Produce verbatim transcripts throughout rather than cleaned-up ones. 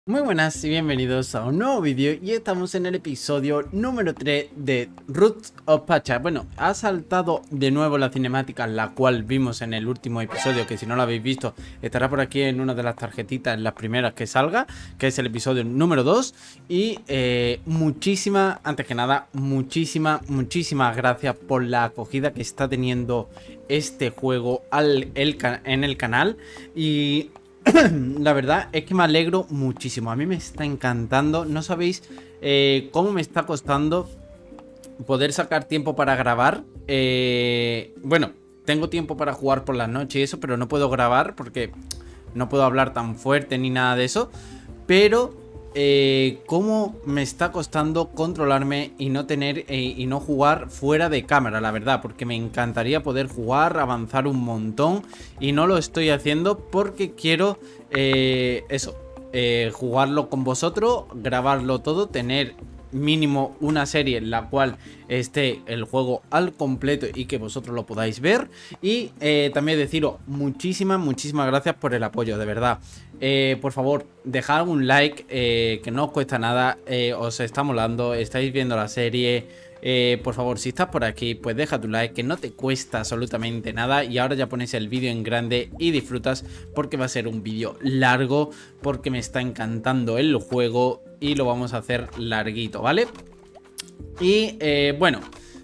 Muy buenas y bienvenidos a un nuevo vídeo y estamos en el episodio número tres de Roots of Pacha. Bueno, ha saltado de nuevo la cinemática, la cual vimos en el último episodio, que si no lo habéis visto estará por aquí en una de las tarjetitas, en las primeras que salga, que es el episodio número dos. Y eh, muchísimas, antes que nada, muchísimas, muchísimas gracias por la acogida que está teniendo este juego al, el, en el canal. Y la verdad es que me alegro muchísimo. A mí me está encantando. No sabéis eh, cómo me está costando poder sacar tiempo para grabar. Eh, bueno, tengo tiempo para jugar por la noche y eso, pero no puedo grabar porque no puedo hablar tan fuerte ni nada de eso. Pero eh, cómo me está costando controlarme y no tener eh, y no jugar fuera de cámara, la verdad, porque me encantaría poder jugar, avanzar un montón y no lo estoy haciendo porque quiero eh, eso, eh, jugarlo con vosotros, grabarlo todo, tener mínimo una serie en la cual esté el juego al completo y que vosotros lo podáis ver. Y eh, también deciros muchísimas, muchísimas gracias por el apoyo, de verdad. Eh, por favor, dejad un like, eh, que no os cuesta nada, eh, os está molando, estáis viendo la serie. Eh, por favor, si estás por aquí, pues deja tu like, que no te cuesta absolutamente nada. Y ahora ya pones el vídeo en grande y disfrutas, porque va a ser un vídeo largo, porque me está encantando el juego y lo vamos a hacer larguito, ¿vale? Y eh, bueno,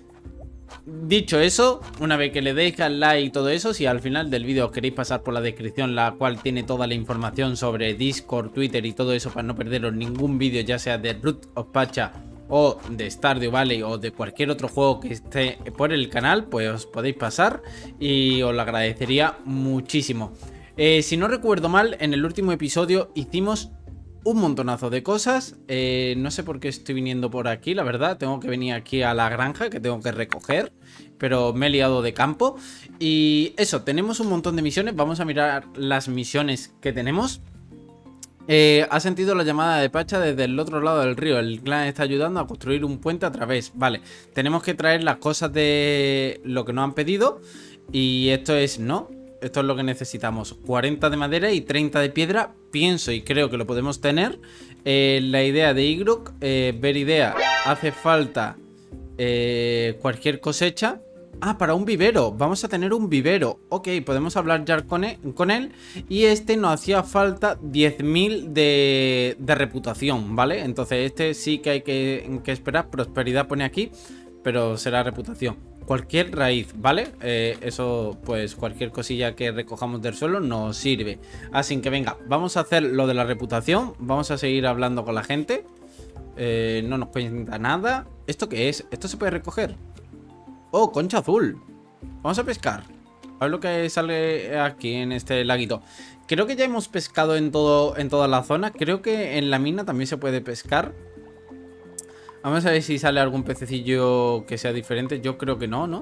dicho eso, una vez que le deis al like y todo eso, si al final del vídeo queréis pasar por la descripción, la cual tiene toda la información sobre Discord, Twitter y todo eso, para no perderos ningún vídeo, ya sea de Roots of Pacha o de Stardew Valley o de cualquier otro juego que esté por el canal, pues os podéis pasar y os lo agradecería muchísimo. Eh, si no recuerdo mal, en el último episodio hicimos un montonazo de cosas. eh, No sé por qué estoy viniendo por aquí, la verdad. Tengo que venir aquí a la granja, que tengo que recoger, pero me he liado de campo. Y eso, tenemos un montón de misiones. Vamos a mirar las misiones que tenemos. Eh, ha sentido la llamada de Pacha desde el otro lado del río. El clan está ayudando a construir un puente a través. Vale, tenemos que traer las cosas de lo que nos han pedido. Y esto es, ¿no? Esto es lo que necesitamos. cuarenta de madera y treinta de piedra. Pienso y creo que lo podemos tener. Eh, la idea de Igrok, eh, ver idea. Hace falta eh, cualquier cosecha. Ah, para un vivero. Vamos a tener un vivero. Ok, podemos hablar ya con él. Con él y este nos hacía falta diez mil de, de reputación, ¿vale? Entonces este sí que hay que, que esperar. Prosperidad pone aquí, pero será reputación. Cualquier raíz, ¿vale? Eh, eso, pues cualquier cosilla que recojamos del suelo nos sirve. Así que venga, vamos a hacer lo de la reputación. Vamos a seguir hablando con la gente. eh, No nos cuenta nada. ¿Esto qué es? ¿Esto se puede recoger? Oh, concha azul. Vamos a pescar. A ver lo que sale aquí en este laguito. Creo que ya hemos pescado en, todo, en toda la zona. Creo que en la mina también se puede pescar. Vamos a ver si sale algún pececillo que sea diferente. Yo creo que no, ¿no?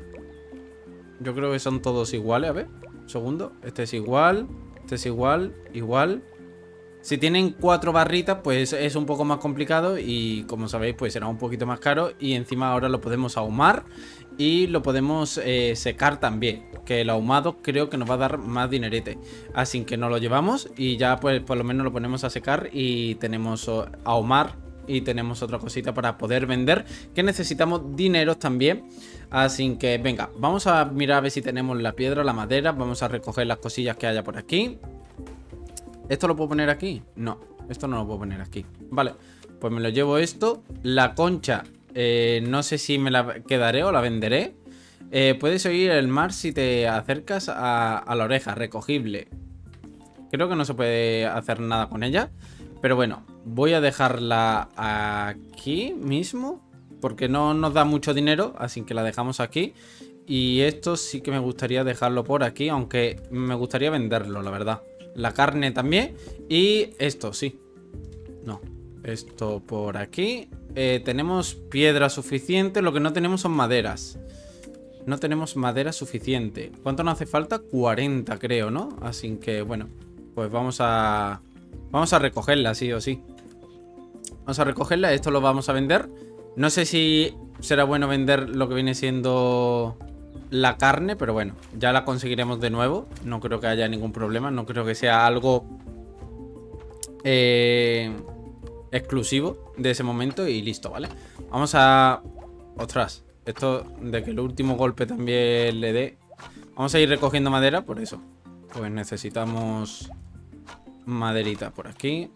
Yo creo que son todos iguales. A ver, un segundo. Este es igual. Este es igual. Igual. Si tienen cuatro barritas, pues es un poco más complicado. Y como sabéis, pues será un poquito más caro. Y encima ahora lo podemos ahumar. Y lo podemos eh, secar también. Que el ahumado creo que nos va a dar más dinerete. Así que nos lo llevamos. Y ya pues por lo menos lo ponemos a secar. Y tenemos oh, ahumar. Y tenemos otra cosita para poder vender, que necesitamos dinero también. Así que venga, vamos a mirar a ver si tenemos la piedra, la madera. Vamos a recoger las cosillas que haya por aquí. ¿Esto lo puedo poner aquí? No, esto no lo puedo poner aquí. Vale, pues me lo llevo esto. La concha, eh, no sé si me la quedaré o la venderé. eh, Puedes oír el mar si te acercas a, a la oreja, recogible. Creo que no se puede hacer nada con ella, pero bueno, voy a dejarla aquí mismo porque no nos da mucho dinero, así que la dejamos aquí. Y esto sí que me gustaría dejarlo por aquí, aunque me gustaría venderlo, la verdad. La carne también. Y esto, sí. No, esto por aquí. eh, Tenemos piedra suficiente, lo que no tenemos son maderas. No tenemos madera suficiente. ¿Cuánto nos hace falta? cuarenta creo, ¿no? Así que bueno, pues vamos a... Vamos a recogerla, sí o sí. Vamos a recogerla, esto lo vamos a vender. No sé si será bueno vender lo que viene siendo la carne, pero bueno, ya la conseguiremos de nuevo. No creo que haya ningún problema, no creo que sea algo eh, exclusivo de ese momento y listo, ¿vale? Vamos a... Ostras, esto de que el último golpe también le dé. Vamos a ir recogiendo madera, por eso. Pues necesitamos maderita por aquí.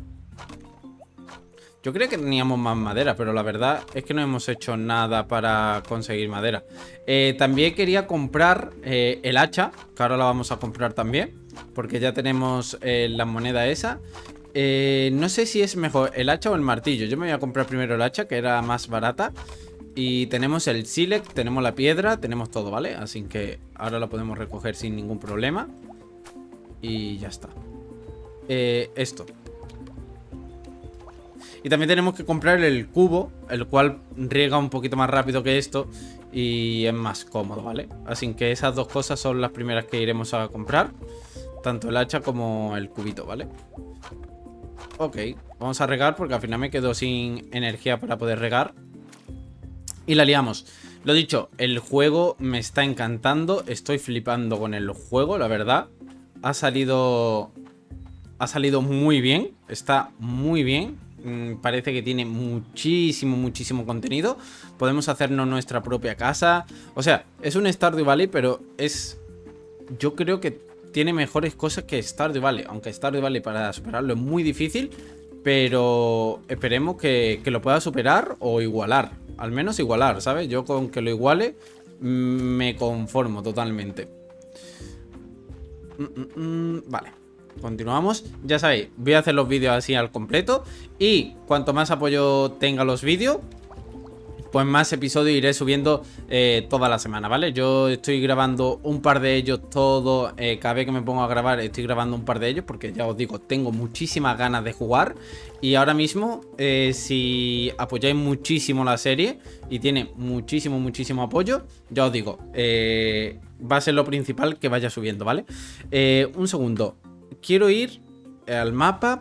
Yo creo que teníamos más madera, pero la verdad es que no hemos hecho nada para conseguir madera. Eh, también quería comprar eh, el hacha, que ahora la vamos a comprar también, porque ya tenemos eh, la moneda esa. Eh, no sé si es mejor el hacha o el martillo. Yo me voy a comprar primero el hacha, que era más barata. Y tenemos el sílex, tenemos la piedra, tenemos todo, ¿vale? Así que ahora lo podemos recoger sin ningún problema. Y ya está. Eh, esto. Y también tenemos que comprar el cubo, el cual riega un poquito más rápido que esto y es más cómodo, ¿vale? Así que esas dos cosas son las primeras que iremos a comprar. Tanto el hacha como el cubito, ¿vale? Ok, vamos a regar porque al final me quedo sin energía para poder regar. Y la liamos. Lo dicho, el juego me está encantando. Estoy flipando con el juego, la verdad. Ha salido... Ha salido muy bien. Está muy bien. Mm, parece que tiene muchísimo, muchísimo contenido. Podemos hacernos nuestra propia casa. O sea, es un Stardew Valley, pero es... Yo creo que tiene mejores cosas que Stardew Valley. Aunque Stardew Valley para superarlo es muy difícil. Pero esperemos que, que lo pueda superar o igualar. Al menos igualar, ¿sabes? Yo con que lo iguale me conformo totalmente. Mm, mm, mm, vale, continuamos. Ya sabéis, voy a hacer los vídeos así al completo. Y cuanto más apoyo tenga los vídeos, pues más episodios iré subiendo eh, toda la semana, ¿vale? Yo estoy grabando un par de ellos todos. Eh, cada vez que me pongo a grabar estoy grabando un par de ellos, porque ya os digo, tengo muchísimas ganas de jugar. Y ahora mismo, eh, si apoyáis muchísimo la serie y tiene muchísimo, muchísimo apoyo, ya os digo, eh, va a ser lo principal que vaya subiendo, ¿vale? Eh, un segundo. Quiero ir al mapa.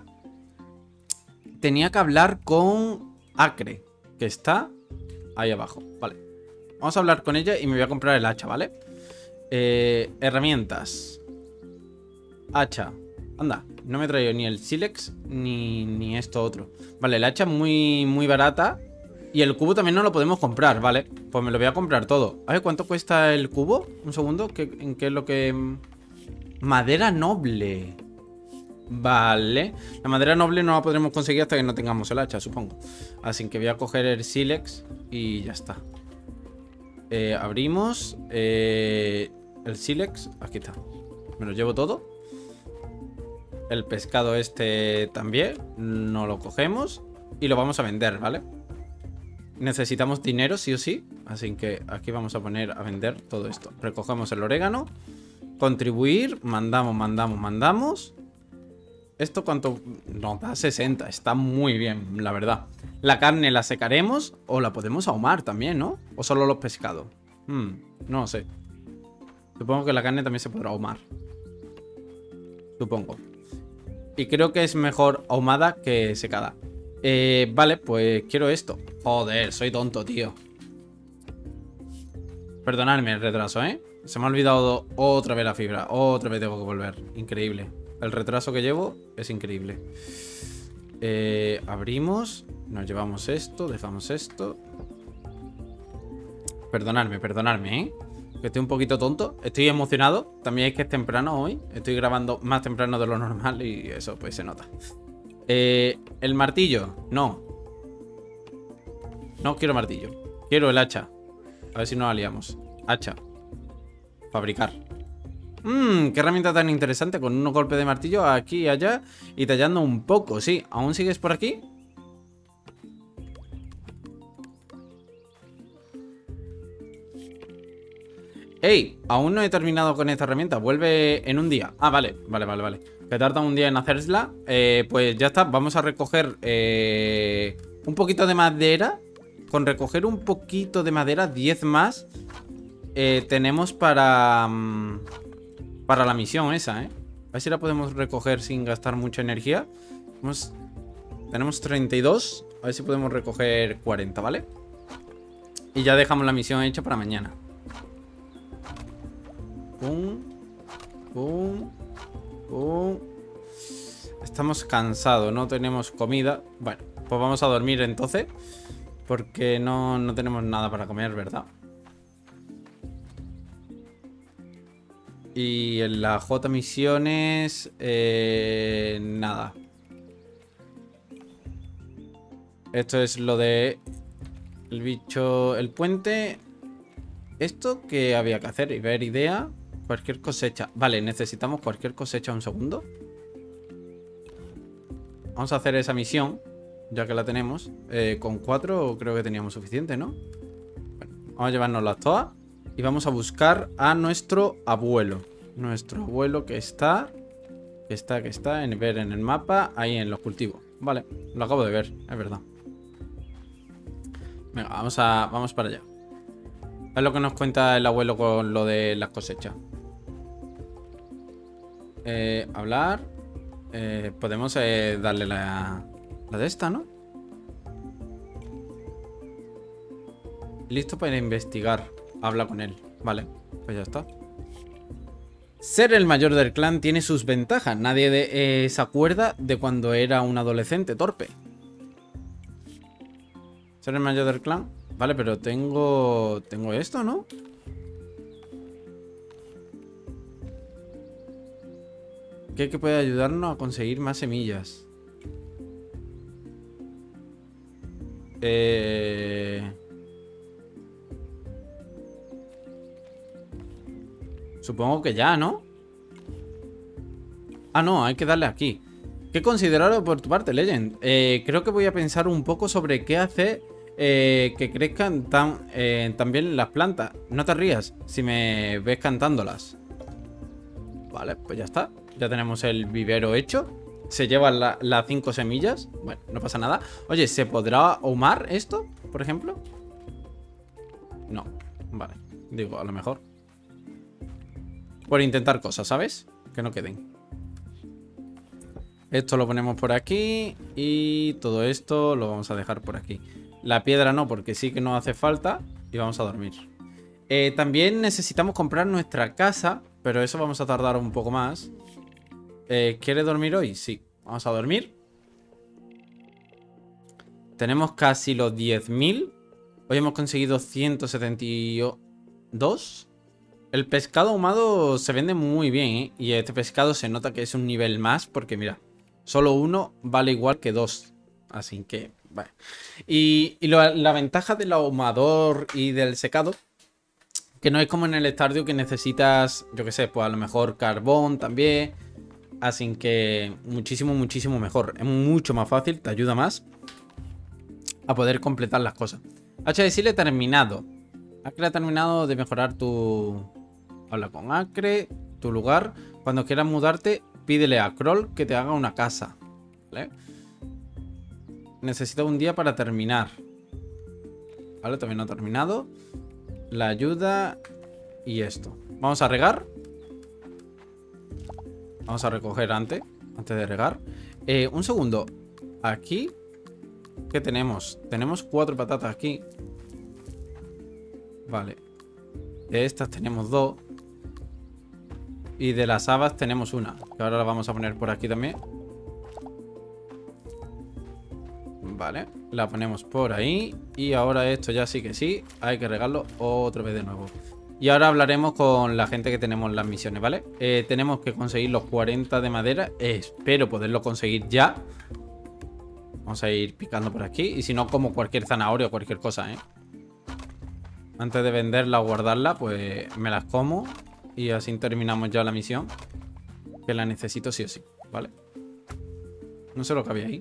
Tenía que hablar con Acre, que está... ahí abajo, vale. Vamos a hablar con ella y me voy a comprar el hacha, ¿vale? Eh, herramientas. Hacha. Anda, no me he traído ni el sílex ni, ni esto otro. Vale, el hacha es muy, muy barata. Y el cubo también no lo podemos comprar, ¿vale? Pues me lo voy a comprar todo. A ver, ¿cuánto cuesta el cubo? Un segundo, ¿qué, ¿en qué es lo que...? Madera noble. Vale. La madera noble no la podremos conseguir hasta que no tengamos el hacha, supongo. Así que voy a coger el sílex y ya está. Eh, abrimos eh, el sílex. Aquí está. Me lo llevo todo. El pescado este también. No lo cogemos. Y lo vamos a vender, ¿vale? Necesitamos dinero sí o sí. Así que aquí vamos a poner a vender todo esto. Recogemos el orégano. Contribuir. Mandamos, mandamos, mandamos. ¿Esto cuánto? Nos da sesenta. Está muy bien, la verdad. La carne la secaremos o la podemos ahumar también, ¿no? O solo los pescados. Hmm, no lo sé. Supongo que la carne también se podrá ahumar. Supongo. Y creo que es mejor ahumada que secada. Eh, vale, pues quiero esto. Joder, soy tonto, tío. Perdonadme el retraso, ¿eh? Se me ha olvidado otra vez la fibra. Otra vez tengo que volver. Increíble. El retraso que llevo es increíble. Eh, abrimos. Nos llevamos esto. Dejamos esto. Perdonadme, perdonadme, ¿eh? Que estoy un poquito tonto. Estoy emocionado. También es que es temprano hoy. Estoy grabando más temprano de lo normal y eso pues se nota. Eh, el martillo. No. No quiero martillo. Quiero el hacha. A ver si nos aliamos. Hacha. Fabricar. Mmm, qué herramienta tan interesante. Con unos golpes de martillo aquí y allá. Y tallando un poco, sí. ¿Aún sigues por aquí? ¡Ey! Aún no he terminado con esta herramienta. Vuelve en un día. Ah, vale, vale, vale, vale. Que tarda un día en hacerla. Eh, pues ya está. Vamos a recoger eh, un poquito de madera. Con recoger un poquito de madera, diez más, eh, tenemos para... Um, para la misión esa, ¿eh? A ver si la podemos recoger sin gastar mucha energía. Tenemos, tenemos treinta y dos. A ver si podemos recoger cuarenta, ¿vale? Y ya dejamos la misión hecha para mañana. Pum. Pum. Pum. Estamos cansados, no tenemos comida. Bueno, pues vamos a dormir entonces. Porque no, no tenemos nada para comer, ¿verdad? Y en la J misiones... Eh, nada. Esto es lo de... El bicho... El puente... Esto que había que hacer. Y ver idea... Cualquier cosecha. Vale, necesitamos cualquier cosecha. Un segundo. Vamos a hacer esa misión. Ya que la tenemos. Eh, con cuatro creo que teníamos suficiente, ¿no? Bueno, vamos a llevárnoslas todas. Y vamos a buscar a nuestro abuelo. Nuestro abuelo que está... Que está, que está en ver en el mapa. Ahí en los cultivos. Vale, lo acabo de ver, es verdad. Venga, vamos, a, vamos para allá. Es lo que nos cuenta el abuelo con lo de las cosechas. Eh, hablar. Eh, podemos eh, darle la, la de esta, ¿no? Listo para investigar. Habla con él. Vale, pues ya está. Ser el mayor del clan tiene sus ventajas. Nadie de, eh, se acuerda de cuando era un adolescente torpe. Ser el mayor del clan. Vale, pero tengo... Tengo esto, ¿no? ¿Qué que puede ayudarnos a conseguir más semillas? Eh... Supongo que ya, ¿no? Ah, no, hay que darle aquí. ¿Qué considerarlo por tu parte, Legend? Eh, creo que voy a pensar un poco sobre qué hacer eh, que crezcan tan, eh, también las plantas. No te rías si me ves cantándolas. Vale, pues ya está. Ya tenemos el vivero hecho. Se llevan la, las cinco semillas. Bueno, no pasa nada. Oye, ¿se podrá ahumar esto, por ejemplo? No, vale. Digo, a lo mejor. Por intentar cosas, ¿sabes? Que no queden. Esto lo ponemos por aquí. Y todo esto lo vamos a dejar por aquí. La piedra no, porque sí que nos hace falta. Y vamos a dormir. Eh, también necesitamos comprar nuestra casa. Pero eso vamos a tardar un poco más. Eh, ¿Quiere dormir hoy? Sí. Vamos a dormir. Tenemos casi los diez mil. Hoy hemos conseguido ciento setenta y dos. El pescado ahumado se vende muy bien, ¿eh? Y este pescado se nota que es un nivel más. Porque mira, solo uno vale igual que dos. Así que, vale. Y, y lo, la ventaja del ahumador y del secado, que no es como en el Stardew que necesitas, yo qué sé, pues a lo mejor carbón también. Así que muchísimo, muchísimo mejor. Es mucho más fácil, te ayuda más a poder completar las cosas. H D S terminado. Acre ha terminado de mejorar tu... Habla con Acre, tu lugar. Cuando quieras mudarte, pídele a Kroll que te haga una casa. ¿Vale? Necesito un día para terminar. Vale, también no ha terminado. La ayuda y esto. Vamos a regar. Vamos a recoger antes, antes de regar. Eh, un segundo. Aquí, ¿qué tenemos? Tenemos cuatro patatas aquí. Vale. De estas tenemos dos. Y de las habas tenemos una. Que ahora la vamos a poner por aquí también. Vale. La ponemos por ahí. Y ahora esto ya sí que sí. Hay que regarlo otra vez de nuevo. Y ahora hablaremos con la gente que tenemos en las misiones, ¿vale? Eh, tenemos que conseguir los cuarenta de madera. Eh, espero poderlo conseguir ya. Vamos a ir picando por aquí. Y si no, como cualquier zanahoria o cualquier cosa, ¿eh? Antes de venderla o guardarla, pues me las como. Y así terminamos ya la misión. Que la necesito sí o sí, ¿vale? No sé lo que había ahí.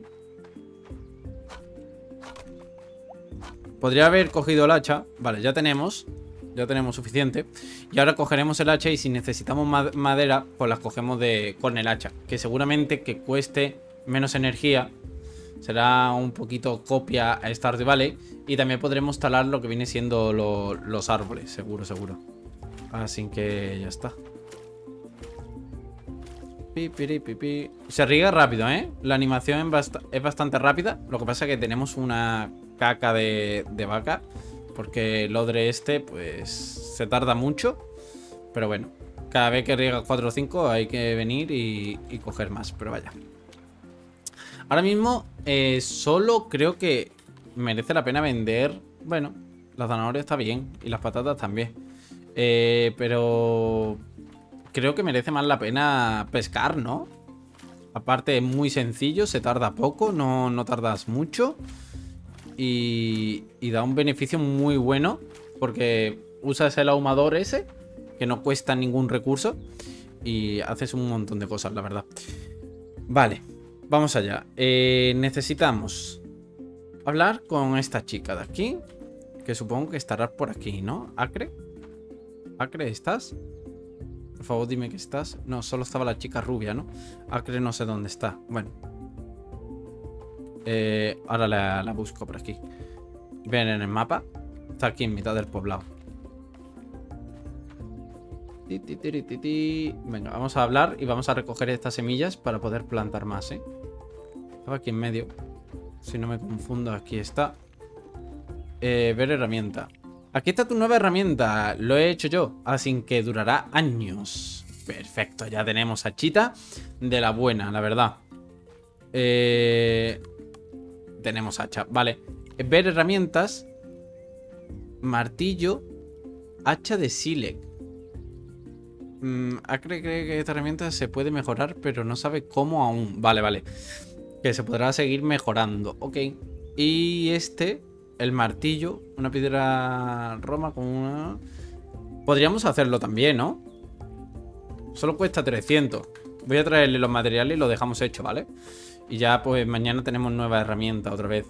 Podría haber cogido el hacha. Vale, ya tenemos. Ya tenemos suficiente. Y ahora cogeremos el hacha y si necesitamos ma madera, pues las cogemos de, con el hacha. Que seguramente que cueste menos energía. Será un poquito copia a Stardew Valley. Y también podremos talar lo que viene siendo lo, los árboles. Seguro, seguro. Así que ya está. Pi, pi, pi, pi. Se riega rápido, ¿eh? La animación es, bast es bastante rápida. Lo que pasa es que tenemos una caca de, de vaca. Porque el odre este, pues, se tarda mucho. Pero bueno, cada vez que riega cuatro o cinco hay que venir y, y coger más. Pero vaya. Ahora mismo eh, solo creo que merece la pena vender... Bueno, la zanahoria está bien y las patatas también. Eh, pero creo que merece más la pena pescar, ¿no? Aparte es muy sencillo, se tarda poco, no, no tardas mucho. Y, y da un beneficio muy bueno porque usas el ahumador ese, que no cuesta ningún recurso. Y haces un montón de cosas, la verdad. Vale, vamos allá. Eh, necesitamos hablar con esta chica de aquí, que supongo que estará por aquí, ¿no? ¿Acre? ¿Acre, estás? Por favor, dime que estás. No, solo estaba la chica rubia, ¿no? Acre no sé dónde está. Bueno. Eh, ahora la, la busco por aquí. Ven en el mapa. Está aquí en mitad del poblado. Ti, ti, ti, ti, ti. Venga, vamos a hablar y vamos a recoger estas semillas para poder plantar más, ¿eh? Estaba aquí en medio. Si no me confundo, aquí está. Eh, ver herramienta. Aquí está tu nueva herramienta. Lo he hecho yo, así que durará años. Perfecto, ya tenemos a Chita de la buena, la verdad. Eh... Tenemos hacha, vale. Ver herramientas. Martillo. Hacha de sílex. Mm, Acre cree que esta herramienta se puede mejorar, pero no sabe cómo aún. Vale, vale. Que se podrá seguir mejorando. Ok. Y este, el martillo. Una piedra roma con una... Podríamos hacerlo también, ¿no? Solo cuesta trescientos. Voy a traerle los materiales y lo dejamos hecho, ¿vale? Y ya pues mañana tenemos nueva herramienta otra vez.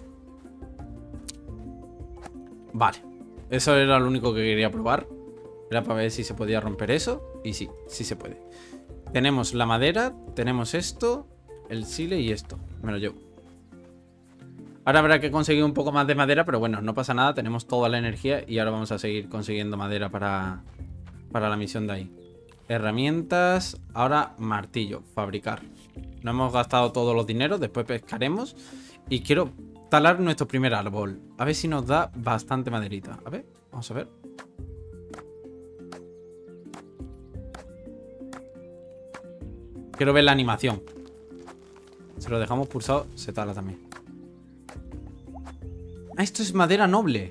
Vale. Eso era lo único que quería probar. Era para ver si se podía romper eso. Y sí, sí se puede. Tenemos la madera, tenemos esto, el sile y esto. Me lo llevo. Ahora habrá que conseguir un poco más de madera, pero bueno, no pasa nada. Tenemos toda la energía y ahora vamos a seguir consiguiendo madera para, para la misión de ahí. Herramientas. Ahora martillo, fabricar. No hemos gastado todos los dineros, después pescaremos. Y quiero talar nuestro primer árbol. A ver si nos da bastante maderita. A ver, vamos a ver. Quiero ver la animación. Si lo dejamos pulsado, se tala también. Ah, esto es madera noble.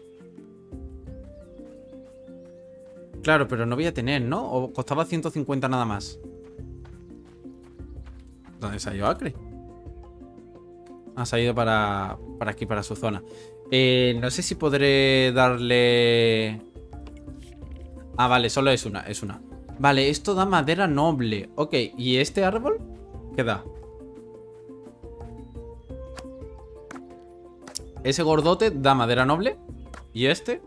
Claro, pero no voy a tener, ¿no? O costaba ciento cincuenta nada más. ¿Dónde se ha ido Acre? Ha salido para, para aquí, para su zona. Eh, no sé si podré darle... Ah, vale, solo es una, es una. Vale, esto da madera noble. Ok, ¿y este árbol? ¿Qué da? Ese gordote da madera noble. ¿Y este?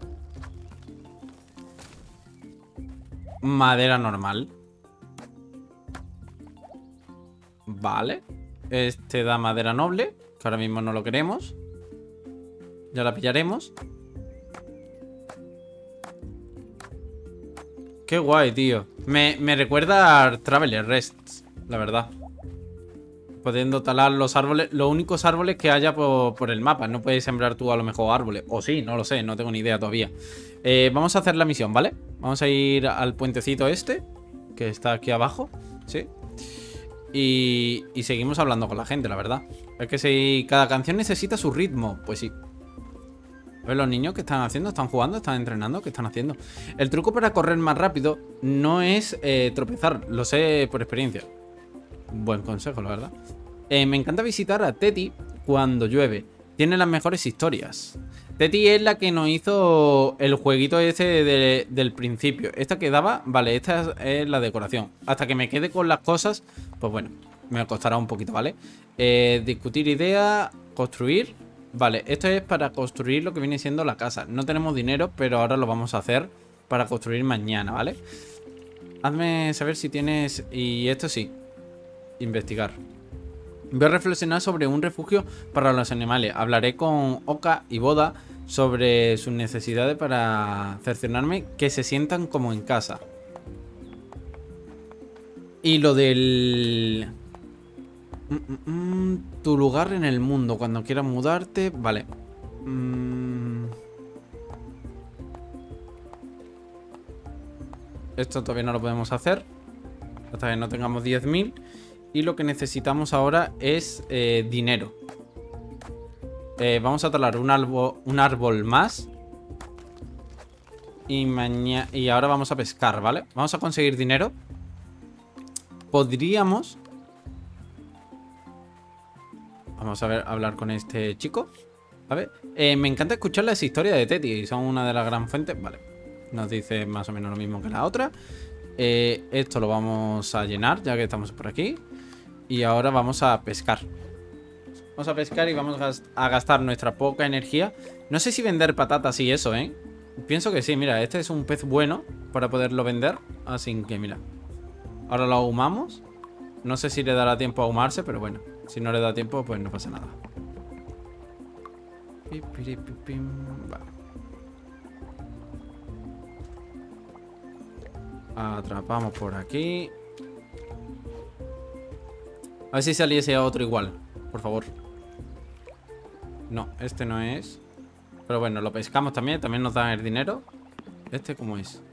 Madera normal. Vale. Este da madera noble, que ahora mismo no lo queremos. Ya la pillaremos. Qué guay, tío. Me, me recuerda a Traveler Rests, la verdad. Pudiendo talar los árboles, los únicos árboles que haya por, por el mapa. No puedes sembrar tú a lo mejor árboles. O sí, no lo sé, no tengo ni idea todavía. eh, Vamos a hacer la misión, ¿vale? Vamos a ir al puentecito este, que está aquí abajo. Sí. Y, y seguimos hablando con la gente, la verdad. Es que si cada canción necesita su ritmo, pues sí. A ver los niños que están haciendo, están jugando, están entrenando, ¿qué están haciendo? El truco para correr más rápido no es eh, tropezar, lo sé por experiencia. Buen consejo, la verdad. eh, Me encanta visitar a Teti cuando llueve. Tiene las mejores historias. Teti es la que nos hizo el jueguito ese de, del principio. Esta que daba, vale, esta es la decoración. Hasta que me quede con las cosas, pues bueno, me costará un poquito, ¿vale? Eh, discutir ideas, construir. Vale, esto es para construir lo que viene siendo la casa. No tenemos dinero, pero ahora lo vamos a hacer para construir mañana, ¿vale? Hazme saber si tienes... Y esto sí. Investigar. Voy a reflexionar sobre un refugio para los animales. Hablaré con Oka y Boda sobre sus necesidades para cerciorarme que se sientan como en casa. Y lo del... Mm, mm, mm, tu lugar en el mundo. Cuando quieras mudarte. Vale. Mm. Esto todavía no lo podemos hacer hasta que no tengamos diez mil. Y lo que necesitamos ahora es eh, dinero. Eh, vamos a talar un árbol, un árbol más. Y, mañana, y ahora vamos a pescar, ¿vale? Vamos a conseguir dinero. Podríamos... Vamos a ver, hablar con este chico. A ver, eh, me encanta escuchar las historias de Teti. Son una de las gran fuentes. Vale, nos dice más o menos lo mismo que la otra. eh, Esto lo vamos a llenar, ya que estamos por aquí. Y ahora vamos a pescar. Vamos a pescar y vamos a gastar nuestra poca energía. No sé si vender patatas y eso, ¿eh? Pienso que sí, mira, este es un pez bueno para poderlo vender. Así que mira, ahora lo ahumamos. No sé si le dará tiempo a ahumarse, pero bueno, si no le da tiempo, pues no pasa nada. Vale. Atrapamos por aquí. A ver si saliese otro igual, por favor. No, este no es. Pero bueno, lo pescamos también. También nos dan el dinero. ¿Este cómo es?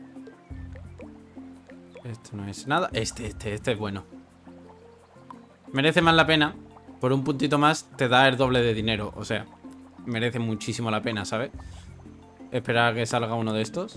Este no es nada. Este, este, este es bueno. Merece más la pena. Por un puntito más te da el doble de dinero. O sea, merece muchísimo la pena, ¿sabes? Esperar a que salga uno de estos.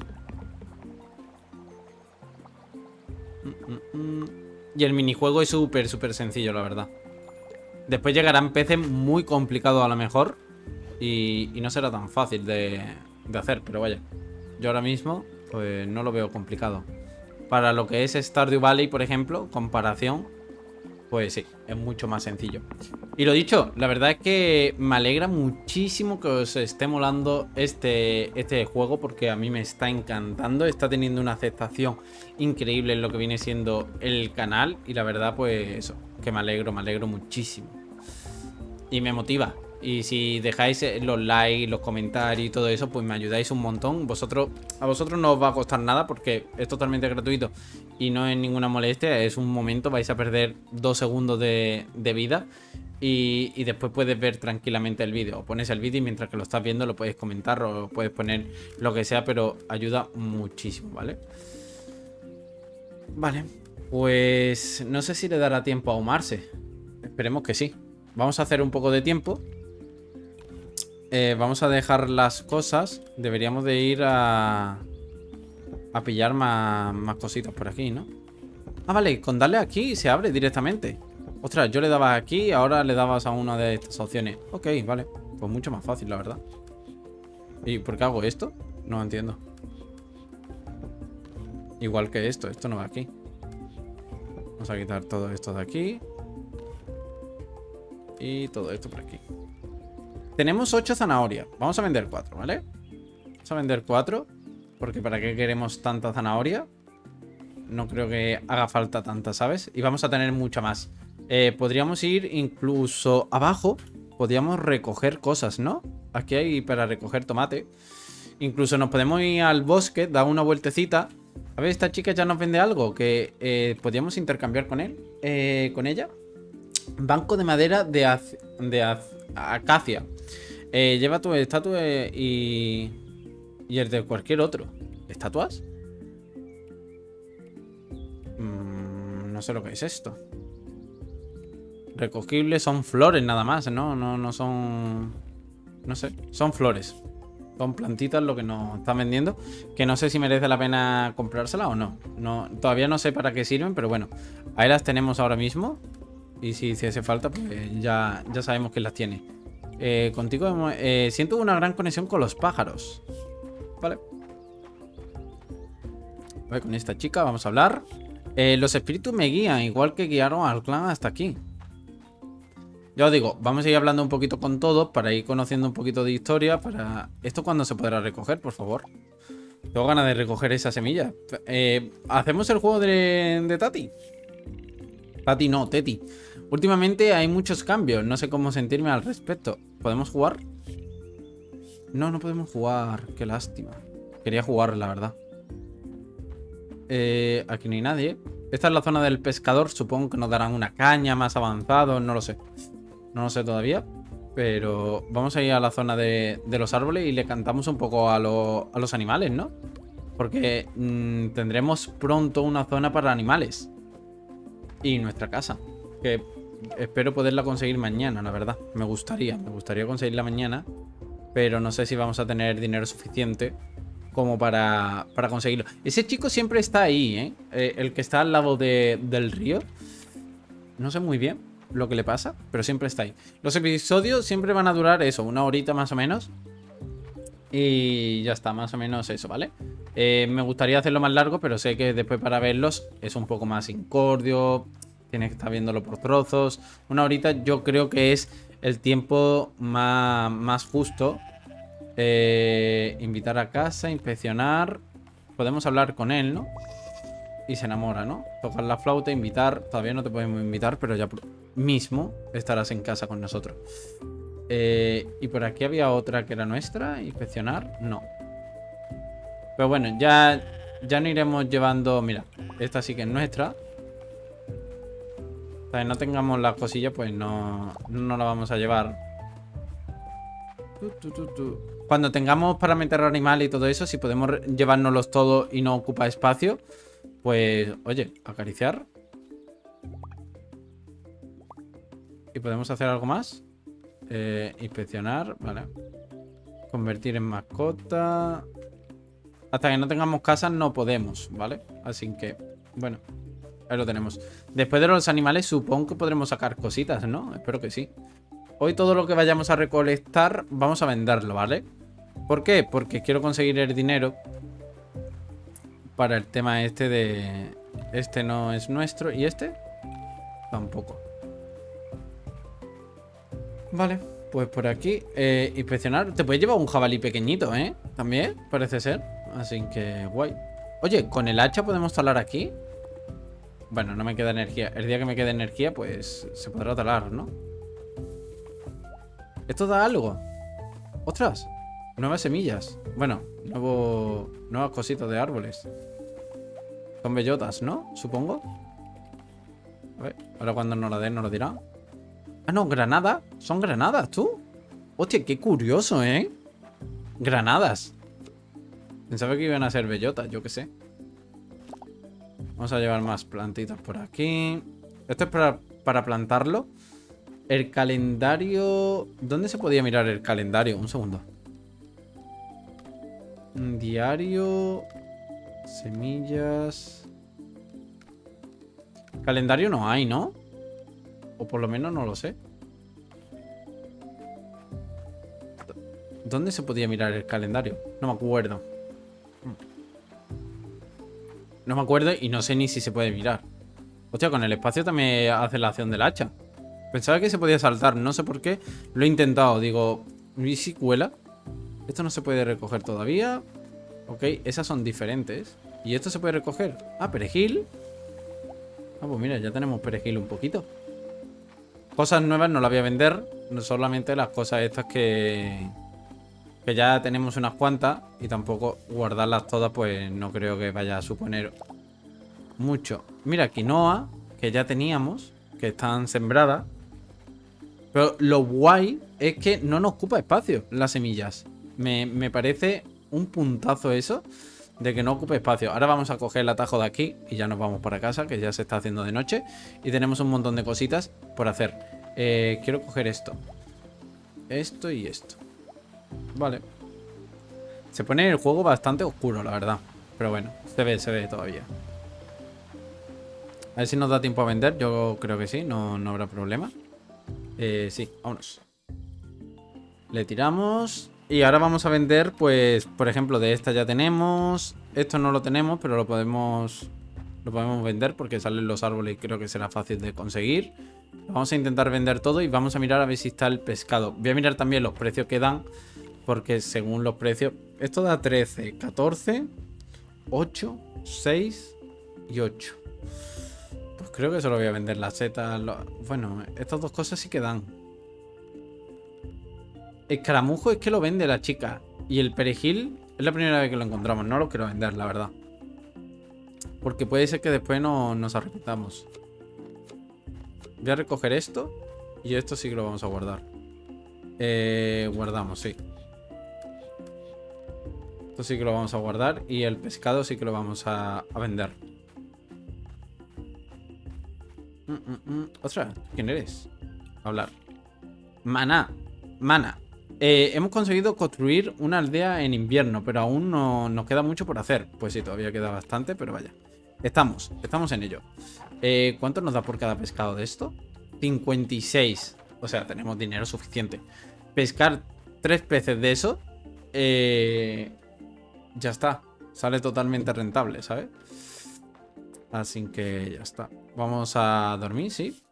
Mm, mm, mm. Y el minijuego es súper, súper sencillo, la verdad. Después llegarán peces muy complicados a lo mejor. Y, y no será tan fácil de, de hacer, pero vaya. Yo ahora mismo, pues no lo veo complicado. Para lo que es Stardew Valley, por ejemplo, comparación, pues sí, es mucho más sencillo. Y lo dicho, la verdad es que me alegra muchísimo que os esté molando este, este juego, porque a mí me está encantando. Está teniendo una aceptación increíble en lo que viene siendo el canal. Y la verdad, pues eso, que me alegro, me alegro muchísimo. Y me motiva. Y si dejáis los likes, los comentarios y todo eso, pues me ayudáis un montón. Vosotros, a vosotros no os va a costar nada porque es totalmente gratuito y no es ninguna molestia. Es un momento, vais a perder dos segundos de, de vida y, y después puedes ver tranquilamente el vídeo. Pones el vídeo y mientras que lo estás viendo lo puedes comentar o puedes poner lo que sea, pero ayuda muchísimo, ¿vale? Vale, pues no sé si le dará tiempo a ahumarse. Esperemos que sí. Vamos a hacer un poco de tiempo. Eh, vamos a dejar las cosas. Deberíamos de ir a... A pillar más, más cositas por aquí, ¿no? Ah, vale, con darle aquí se abre directamente. Ostras, yo le daba aquí, ahora le dabas a una de estas opciones. Ok, vale, pues mucho más fácil, la verdad. ¿Y por qué hago esto? No lo entiendo. Igual que esto, esto no va aquí. Vamos a quitar todo esto de aquí. Y todo esto por aquí. Tenemos ocho zanahorias. Vamos a vender cuatro, ¿vale? Vamos a vender cuatro. Porque ¿para qué queremos tanta zanahoria? No creo que haga falta tanta, ¿sabes? Y vamos a tener mucha más. Eh, podríamos ir incluso abajo. Podríamos recoger cosas, ¿no? Aquí hay para recoger tomate. Incluso nos podemos ir al bosque, dar una vueltecita. A ver, esta chica ya nos vende algo que eh, podríamos intercambiar con él. Eh, con ella. Banco de madera de, az de az acacia. Eh, lleva tu estatua y... Y el de cualquier otro. ¿Estatuas? Mm, no sé lo que es esto. Recogibles son flores nada más, ¿no? No, no son... No sé, son flores. Son plantitas lo que nos están vendiendo. Que no sé si merece la pena comprárselas o no. no. Todavía no sé para qué sirven, pero bueno. Ahí las tenemos ahora mismo. Y si hace falta, pues ya, ya sabemos que las tiene. Eh, contigo eh, siento una gran conexión con los pájaros. Vale. Voy con esta chica, vamos a hablar. Eh, los espíritus me guían, igual que guiaron al clan hasta aquí. Ya os digo, vamos a ir hablando un poquito con todos para ir conociendo un poquito de historia. Para... ¿Esto cuándo se podrá recoger, por favor? Tengo ganas de recoger esa semilla. Eh, ¿Hacemos el juego de, de Tati? Tati no, Teti. Últimamente hay muchos cambios, no sé cómo sentirme al respecto. ¿Podemos jugar? No, no podemos jugar. Qué lástima. Quería jugar, la verdad. Eh, aquí no hay nadie. Esta es la zona del pescador. Supongo que nos darán una caña más avanzado. No lo sé. No lo sé todavía. Pero vamos a ir a la zona de, de los árboles y le cantamos un poco a, lo, a los animales, ¿no? Porque mmm, tendremos pronto una zona para animales. Y nuestra casa. Que espero poderla conseguir mañana, la verdad. Me gustaría, me gustaría conseguirla mañana. Pero no sé si vamos a tener dinero suficiente como para, para conseguirlo. Ese chico siempre está ahí, ¿eh? Eh, el que está al lado de, del río. No sé muy bien lo que le pasa, pero siempre está ahí. Los episodios siempre van a durar eso, una horita más o menos. Y ya está, más o menos eso, ¿vale? Eh, me gustaría hacerlo más largo, pero sé que después para verlos es un poco más incordio. Tienes que estar viéndolo por trozos. Una horita yo creo que es el tiempo más, más justo. Eh, invitar a casa, inspeccionar. Podemos hablar con él, ¿no? Y se enamora, ¿no? Tocar la flauta, invitar. Todavía no te podemos invitar, pero ya mismo estarás en casa con nosotros. Eh, y por aquí había otra que era nuestra. Inspeccionar, no. Pero bueno, ya, ya no iremos llevando. Mira, esta sí que es nuestra. Hasta que no tengamos las cosillas, pues no, no la vamos a llevar. Tu, tu, tu, tu. Cuando tengamos para meter animales y todo eso, si podemos llevárnoslos todos y no ocupa espacio, pues, oye, acariciar. ¿Y podemos hacer algo más? Eh, inspeccionar, vale. Convertir en mascota. Hasta que no tengamos casas no podemos, ¿vale? Así que, bueno, ahí lo tenemos. Después de los animales supongo que podremos sacar cositas, ¿no? Espero que sí. Hoy todo lo que vayamos a recolectar vamos a venderlo, ¿vale? ¿Por qué? Porque quiero conseguir el dinero para el tema este de... Este no es nuestro. ¿Y este? Tampoco. Vale, pues por aquí eh, inspeccionar. Te puedes llevar un jabalí pequeñito, ¿eh? También, parece ser. Así que guay. Oye, ¿con el hacha podemos talar aquí? Bueno, no me queda energía. El día que me quede energía, pues se podrá talar, ¿no? ¿Esto da algo? ¡Ostras! Nuevas semillas. Bueno, nuevo... nuevas cositas de árboles. Son bellotas, ¿no? Supongo. A ver, ahora cuando nos la den nos lo dirá. Ah, no, granada. Son granadas, tú. Hostia, qué curioso, ¿eh? Granadas. Pensaba que iban a ser bellotas, yo qué sé. Vamos a llevar más plantitas por aquí. Esto es para, para plantarlo. El calendario... ¿Dónde se podía mirar el calendario? Un segundo. Diario... Semillas... Calendario no hay, ¿no? O por lo menos no lo sé. ¿Dónde se podía mirar el calendario? No me acuerdo. No me acuerdo y no sé ni si se puede mirar. Hostia, con el espacio también hace la acción del hacha. Pensaba que se podía saltar, no sé por qué. Lo he intentado, digo... ¿Y si cuela? Esto no se puede recoger todavía. Ok, esas son diferentes. ¿Y esto se puede recoger? Ah, perejil. Ah, pues mira, ya tenemos perejil un poquito. Cosas nuevas no las voy a vender. No solamente las cosas estas que... Que ya tenemos unas cuantas. Y tampoco guardarlas todas, pues no creo que vaya a suponer mucho. Mira, quinoa, que ya teníamos, que están sembradas. Pero lo guay es que no nos ocupa espacio las semillas. Me, me parece un puntazo eso de que no ocupe espacio. Ahora vamos a coger el atajo de aquí y ya nos vamos para casa, que ya se está haciendo de noche. Y tenemos un montón de cositas por hacer. Eh, quiero coger esto. Esto y esto. Vale. Se pone el juego bastante oscuro, la verdad. Pero bueno, se ve, se ve todavía. A ver si nos da tiempo a vender. Yo creo que sí, no, no habrá problema. Eh, sí, vámonos. Le tiramos. Y ahora vamos a vender, pues, por ejemplo, de esta ya tenemos. Esto no lo tenemos, pero lo podemos Lo podemos vender porque salen los árboles y creo que será fácil de conseguir. Vamos a intentar vender todo y vamos a mirar a ver si está el pescado. Voy a mirar también los precios que dan, porque según los precios... Esto da trece, catorce, ocho, seis y ocho. Pues creo que eso lo voy a vender. Las setas... Lo... Bueno, estas dos cosas sí que dan. Escaramujo es que lo vende la chica. Y el perejil es la primera vez que lo encontramos. No lo quiero vender, la verdad. Porque puede ser que después no nos arrepentamos. Voy a recoger esto. Y esto sí que lo vamos a guardar. Eh, guardamos, sí. Esto sí que lo vamos a guardar. Y el pescado sí que lo vamos a, a vender. Mm, mm, mm. Ostras, ¿quién eres? Hablar. Mana. Mana. Eh, hemos conseguido construir una aldea en invierno, pero aún no nos queda mucho por hacer. Pues sí, todavía queda bastante, pero vaya. Estamos, estamos en ello. Eh, ¿Cuánto nos da por cada pescado de esto? cincuenta y seis. O sea, tenemos dinero suficiente. Pescar tres peces de eso. Eh, ya está. Sale totalmente rentable, ¿sabes? Así que ya está. Vamos a dormir, sí.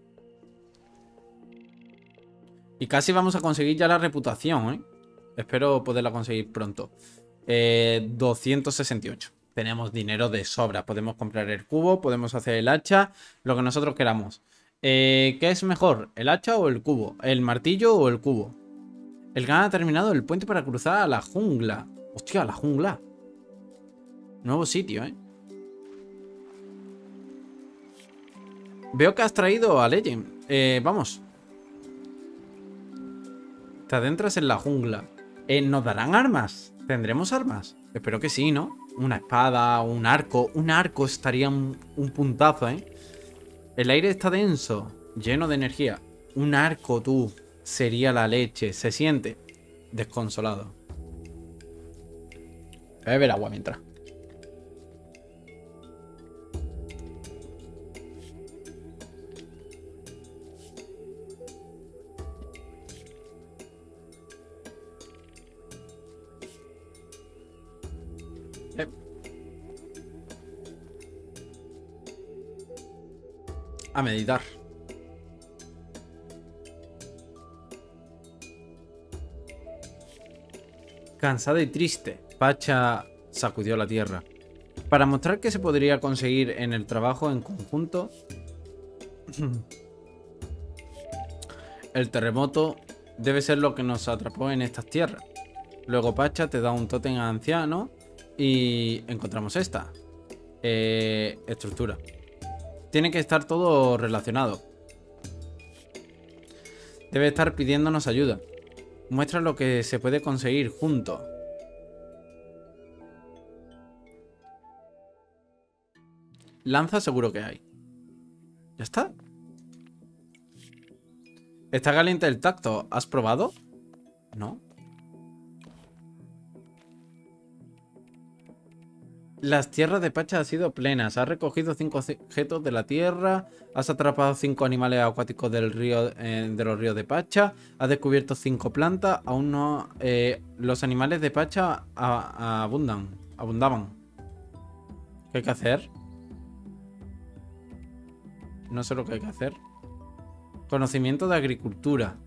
Y casi vamos a conseguir ya la reputación, ¿eh? Espero poderla conseguir pronto. Eh, doscientos sesenta y ocho. Tenemos dinero de sobra. Podemos comprar el cubo, podemos hacer el hacha, lo que nosotros queramos. Eh, ¿Qué es mejor? ¿El hacha o el cubo? ¿El martillo o el cubo? El gran ha terminado el puente para cruzar a la jungla. Hostia, la jungla. Nuevo sitio, ¿eh? Veo que has traído a Legend. Eh, vamos. Te adentras en la jungla. Eh, ¿Nos darán armas? ¿Tendremos armas? Espero que sí, ¿no? Una espada, un arco. Un arco estaría un, un puntazo, ¿eh? El aire está denso, lleno de energía. Un arco, tú. Sería la leche. Se siente desconsolado. Voy a beber agua mientras. Eh. A meditar. Cansada y triste, Pacha sacudió la tierra. Para mostrar que se podría conseguir en el trabajo en conjunto, el terremoto debe ser lo que nos atrapó en estas tierras. Luego Pacha te da un tótem anciano y encontramos esta. Eh, estructura. Tiene que estar todo relacionado. Debe estar pidiéndonos ayuda. Muestra lo que se puede conseguir juntos. Lanza seguro que hay. ¿Ya está? Está caliente el tacto. ¿Has probado? No. Las tierras de Pacha han sido plenas. Has recogido cinco objetos de la tierra. Has atrapado cinco animales acuáticos del río, eh, de los ríos de Pacha. Has descubierto cinco plantas. Aún no... Eh, los animales de Pacha a, a abundan. Abundaban. ¿Qué hay que hacer? No sé lo que hay que hacer. Conocimiento de agricultura.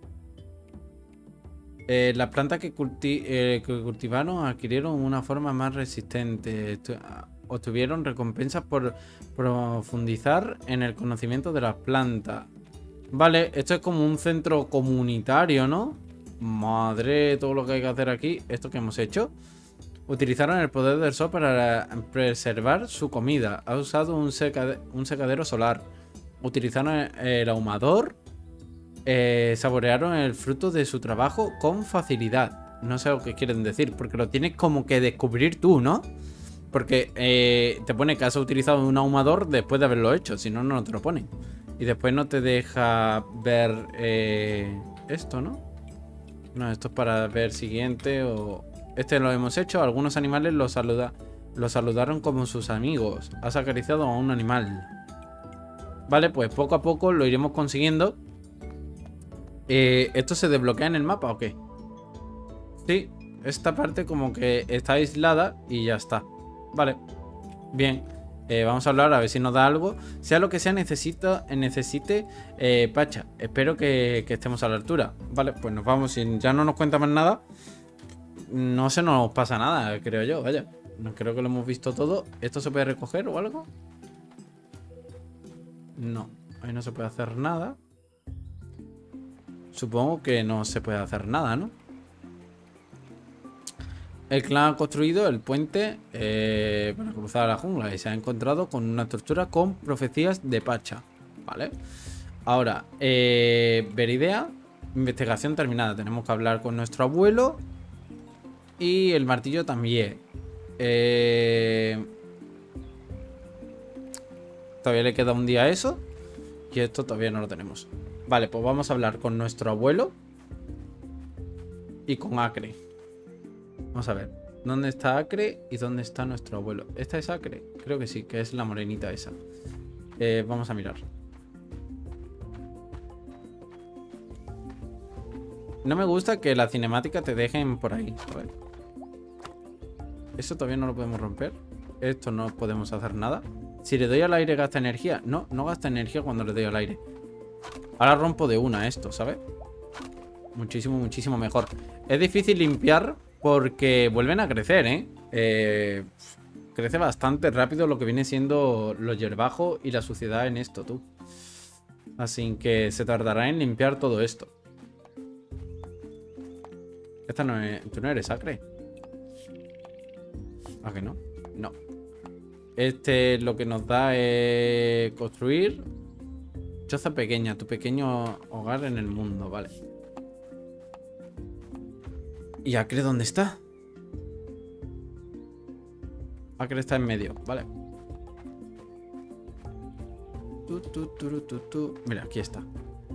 Eh, las plantas que, culti eh, que cultivaron adquirieron una forma más resistente. Estu obtuvieron recompensas por profundizar en el conocimiento de las plantas. Vale, esto es como un centro comunitario, ¿no? Madre, todo lo que hay que hacer aquí. Esto que hemos hecho. Utilizaron el poder del sol para preservar su comida. Ha usado un, seca un secadero solar. Utilizaron el ahumador. Eh, saborearon el fruto de su trabajo con facilidad. No sé lo que quieren decir, porque lo tienes como que descubrir tú, ¿no? Porque eh, te pone que has utilizado un ahumador después de haberlo hecho, si no, no te lo ponen. Y después no te deja ver eh, esto, ¿no? No, esto es para ver siguiente o... Este lo hemos hecho, algunos animales lo, saluda... lo saludaron como sus amigos. Has acariciado a un animal. Vale, pues poco a poco lo iremos consiguiendo. Eh, ¿Esto se desbloquea en el mapa o qué? Sí, esta parte como que está aislada y ya está. Vale, bien. eh, Vamos a hablar a ver si nos da algo. Sea lo que sea, necesita, necesite eh, Pacha. Espero que, que estemos a la altura. Vale, pues nos vamos. Si ya no nos cuenta más nada, no se nos pasa nada, creo yo. Vaya, creo que lo hemos visto todo. ¿Esto se puede recoger o algo? No, ahí no se puede hacer nada. Supongo que no se puede hacer nada, ¿no? El clan ha construido el puente eh, para cruzar la jungla y se ha encontrado con una estructura con profecías de Pacha. Vale. Ahora, eh, ver idea. Investigación terminada. Tenemos que hablar con nuestro abuelo. Y el martillo también. Eh, todavía le queda un día a eso. Y esto todavía no lo tenemos. Vale, pues vamos a hablar con nuestro abuelo y con Acre. Vamos a ver. ¿Dónde está Acre y dónde está nuestro abuelo? ¿Esta es Acre? Creo que sí, que es la morenita esa. Eh, vamos a mirar. No me gusta que la cinemática te dejen por ahí. A ver. Eso todavía no lo podemos romper. Esto no podemos hacer nada. Si le doy al aire, ¿gasta energía? No, no gasta energía cuando le doy al aire. Ahora rompo de una esto, ¿sabes? Muchísimo, muchísimo mejor. Es difícil limpiar porque vuelven a crecer, ¿eh? eh crece bastante rápido lo que viene siendo los hierbajos y la suciedad en esto, tú. Así que se tardará en limpiar todo esto. Esta no es... ¿Tú no eres Acre? ¿A que no? No. Este lo que nos da es construir choza pequeña, tu pequeño hogar en el mundo, vale. ¿Y Acre dónde está? Acre está en medio, vale. Tu, tu, tu, tu, tu. Mira, aquí está.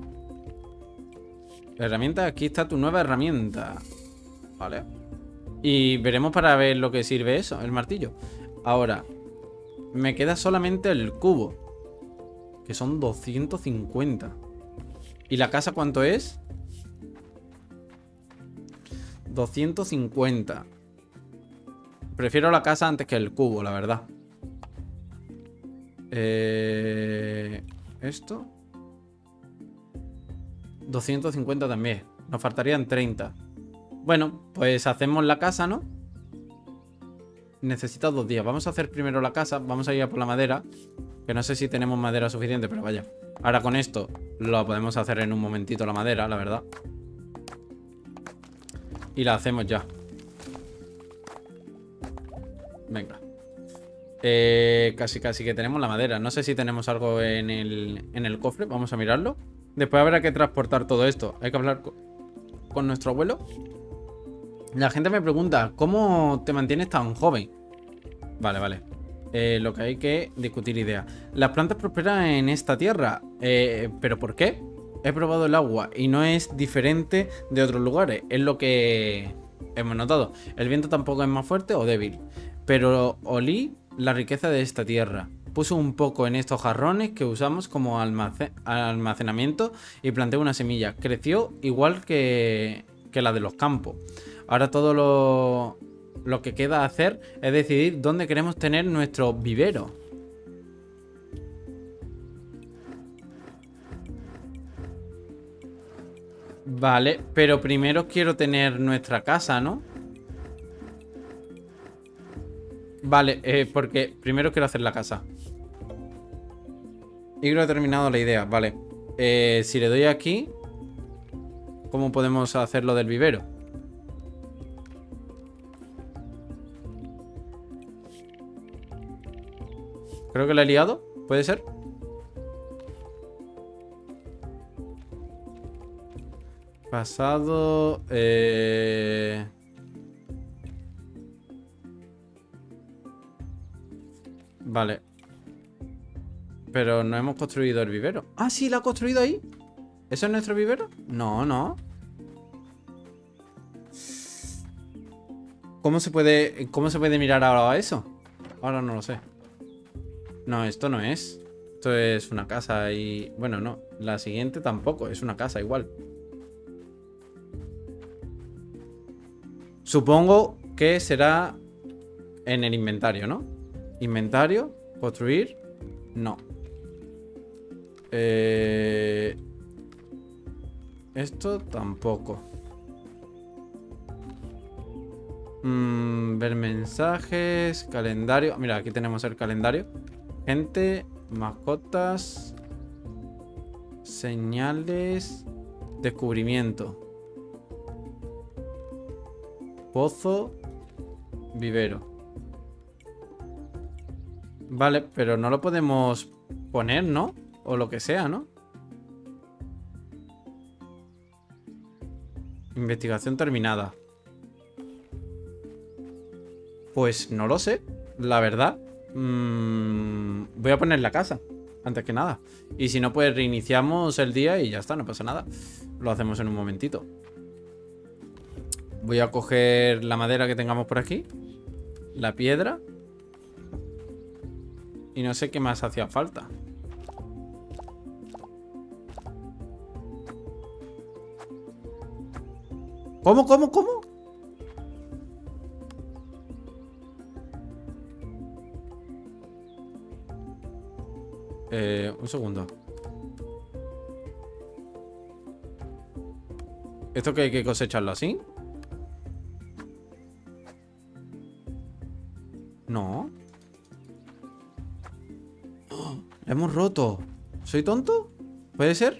La herramienta, aquí está tu nueva herramienta. Vale. Y veremos para ver lo que sirve eso, el martillo. Ahora, me queda solamente el cubo, que son doscientos cincuenta. ¿Y la casa cuánto es? doscientos cincuenta. Prefiero la casa antes que el cubo, la verdad. Eh, ¿Esto? doscientos cincuenta también. Nos faltarían treinta. Bueno, pues hacemos la casa, ¿no? Necesita dos días. Vamos a hacer primero la casa. Vamos a ir a por la madera. Que no sé si tenemos madera suficiente, pero vaya. Ahora con esto lo podemos hacer en un momentito la madera, la verdad. Y la hacemos ya. Venga. Eh, casi casi que tenemos la madera. No sé si tenemos algo en el, en el cofre. Vamos a mirarlo. Después habrá que transportar todo esto. Hay que hablar con, con nuestro abuelo. La gente me pregunta, ¿cómo te mantienes tan joven? Vale, vale. Eh, lo que hay que discutir ideas. Las plantas prosperan en esta tierra. Eh, ¿Pero por qué? He probado el agua y no es diferente de otros lugares. Es lo que hemos notado. El viento tampoco es más fuerte o débil. Pero olí la riqueza de esta tierra. Puse un poco en estos jarrones que usamos como almacén, almacenamiento y planté una semilla. Creció igual que, que la de los campos. Ahora todo lo, lo que queda hacer es decidir dónde queremos tener nuestro vivero. Vale, pero primero quiero tener nuestra casa, ¿no? Vale, eh, porque primero quiero hacer la casa. Y creo que he terminado la idea, vale. Eh, si le doy aquí, ¿cómo podemos hacer lo del vivero? Creo que la he liado, ¿puede ser? Pasado... Eh... Vale. Pero no hemos construido el vivero. Ah, sí, ¿la ha construido ahí? ¿Eso es nuestro vivero? No, no. ¿Cómo se puede, cómo se puede mirar ahora eso? Ahora no lo sé. No, esto no es. Esto es una casa y... Bueno, no. La siguiente tampoco. Es una casa igual. Supongo que será en el inventario, ¿no? Inventario. Construir. No. Eh... Esto tampoco. Mm, ver mensajes. Calendario. Mira, aquí tenemos el calendario. Gente. Mascotas. Señales. Descubrimiento. Pozo. Vivero. Vale, pero no lo podemos poner, ¿no? O lo que sea, ¿no? Investigación terminada. Pues no lo sé, la verdad. Mm, voy a poner la casa. Antes que nada. Y si no, pues reiniciamos el día y ya está, no pasa nada. Lo hacemos en un momentito. Voy a coger la madera que tengamos por aquí. La piedra. Y no sé qué más hacía falta. ¿Cómo, cómo, cómo? Eh, un segundo. ¿Esto que hay que cosecharlo así? No. ¡Oh! ¡La hemos roto! ¿Soy tonto? ¿Puede ser?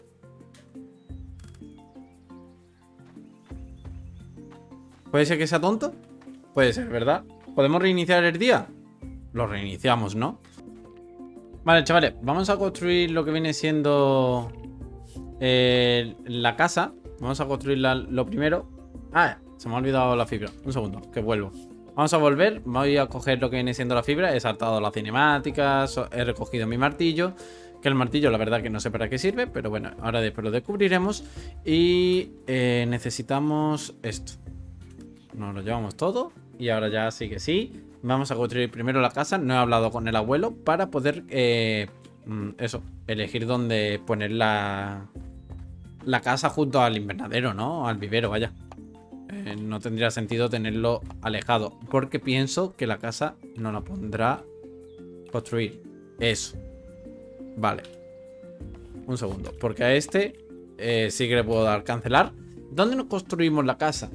¿Puede ser que sea tonto? Puede ser, ¿verdad? ¿Podemos reiniciar el día? Lo reiniciamos, ¿no? Vale, chavales, vamos a construir lo que viene siendo eh, la casa. Vamos a construirla lo primero. Ah, se me ha olvidado la fibra. Un segundo, que vuelvo. Vamos a volver. Voy a coger lo que viene siendo la fibra. He saltado las cinemáticas. He recogido mi martillo. Que el martillo, la verdad que no sé para qué sirve. Pero bueno, ahora después lo descubriremos. Y eh, necesitamos esto. Nos lo llevamos todo. Y ahora ya sí que sí. Vamos a construir primero la casa. No he hablado con el abuelo para poder, eh, eso, elegir dónde poner la, la casa junto al invernadero, ¿no? Al vivero, vaya. Eh, no tendría sentido tenerlo alejado. Porque pienso que la casa no la pondrá construir. Eso. Vale. Un segundo. Porque a este eh, sí que le puedo dar cancelar. ¿Dónde nos construimos la casa?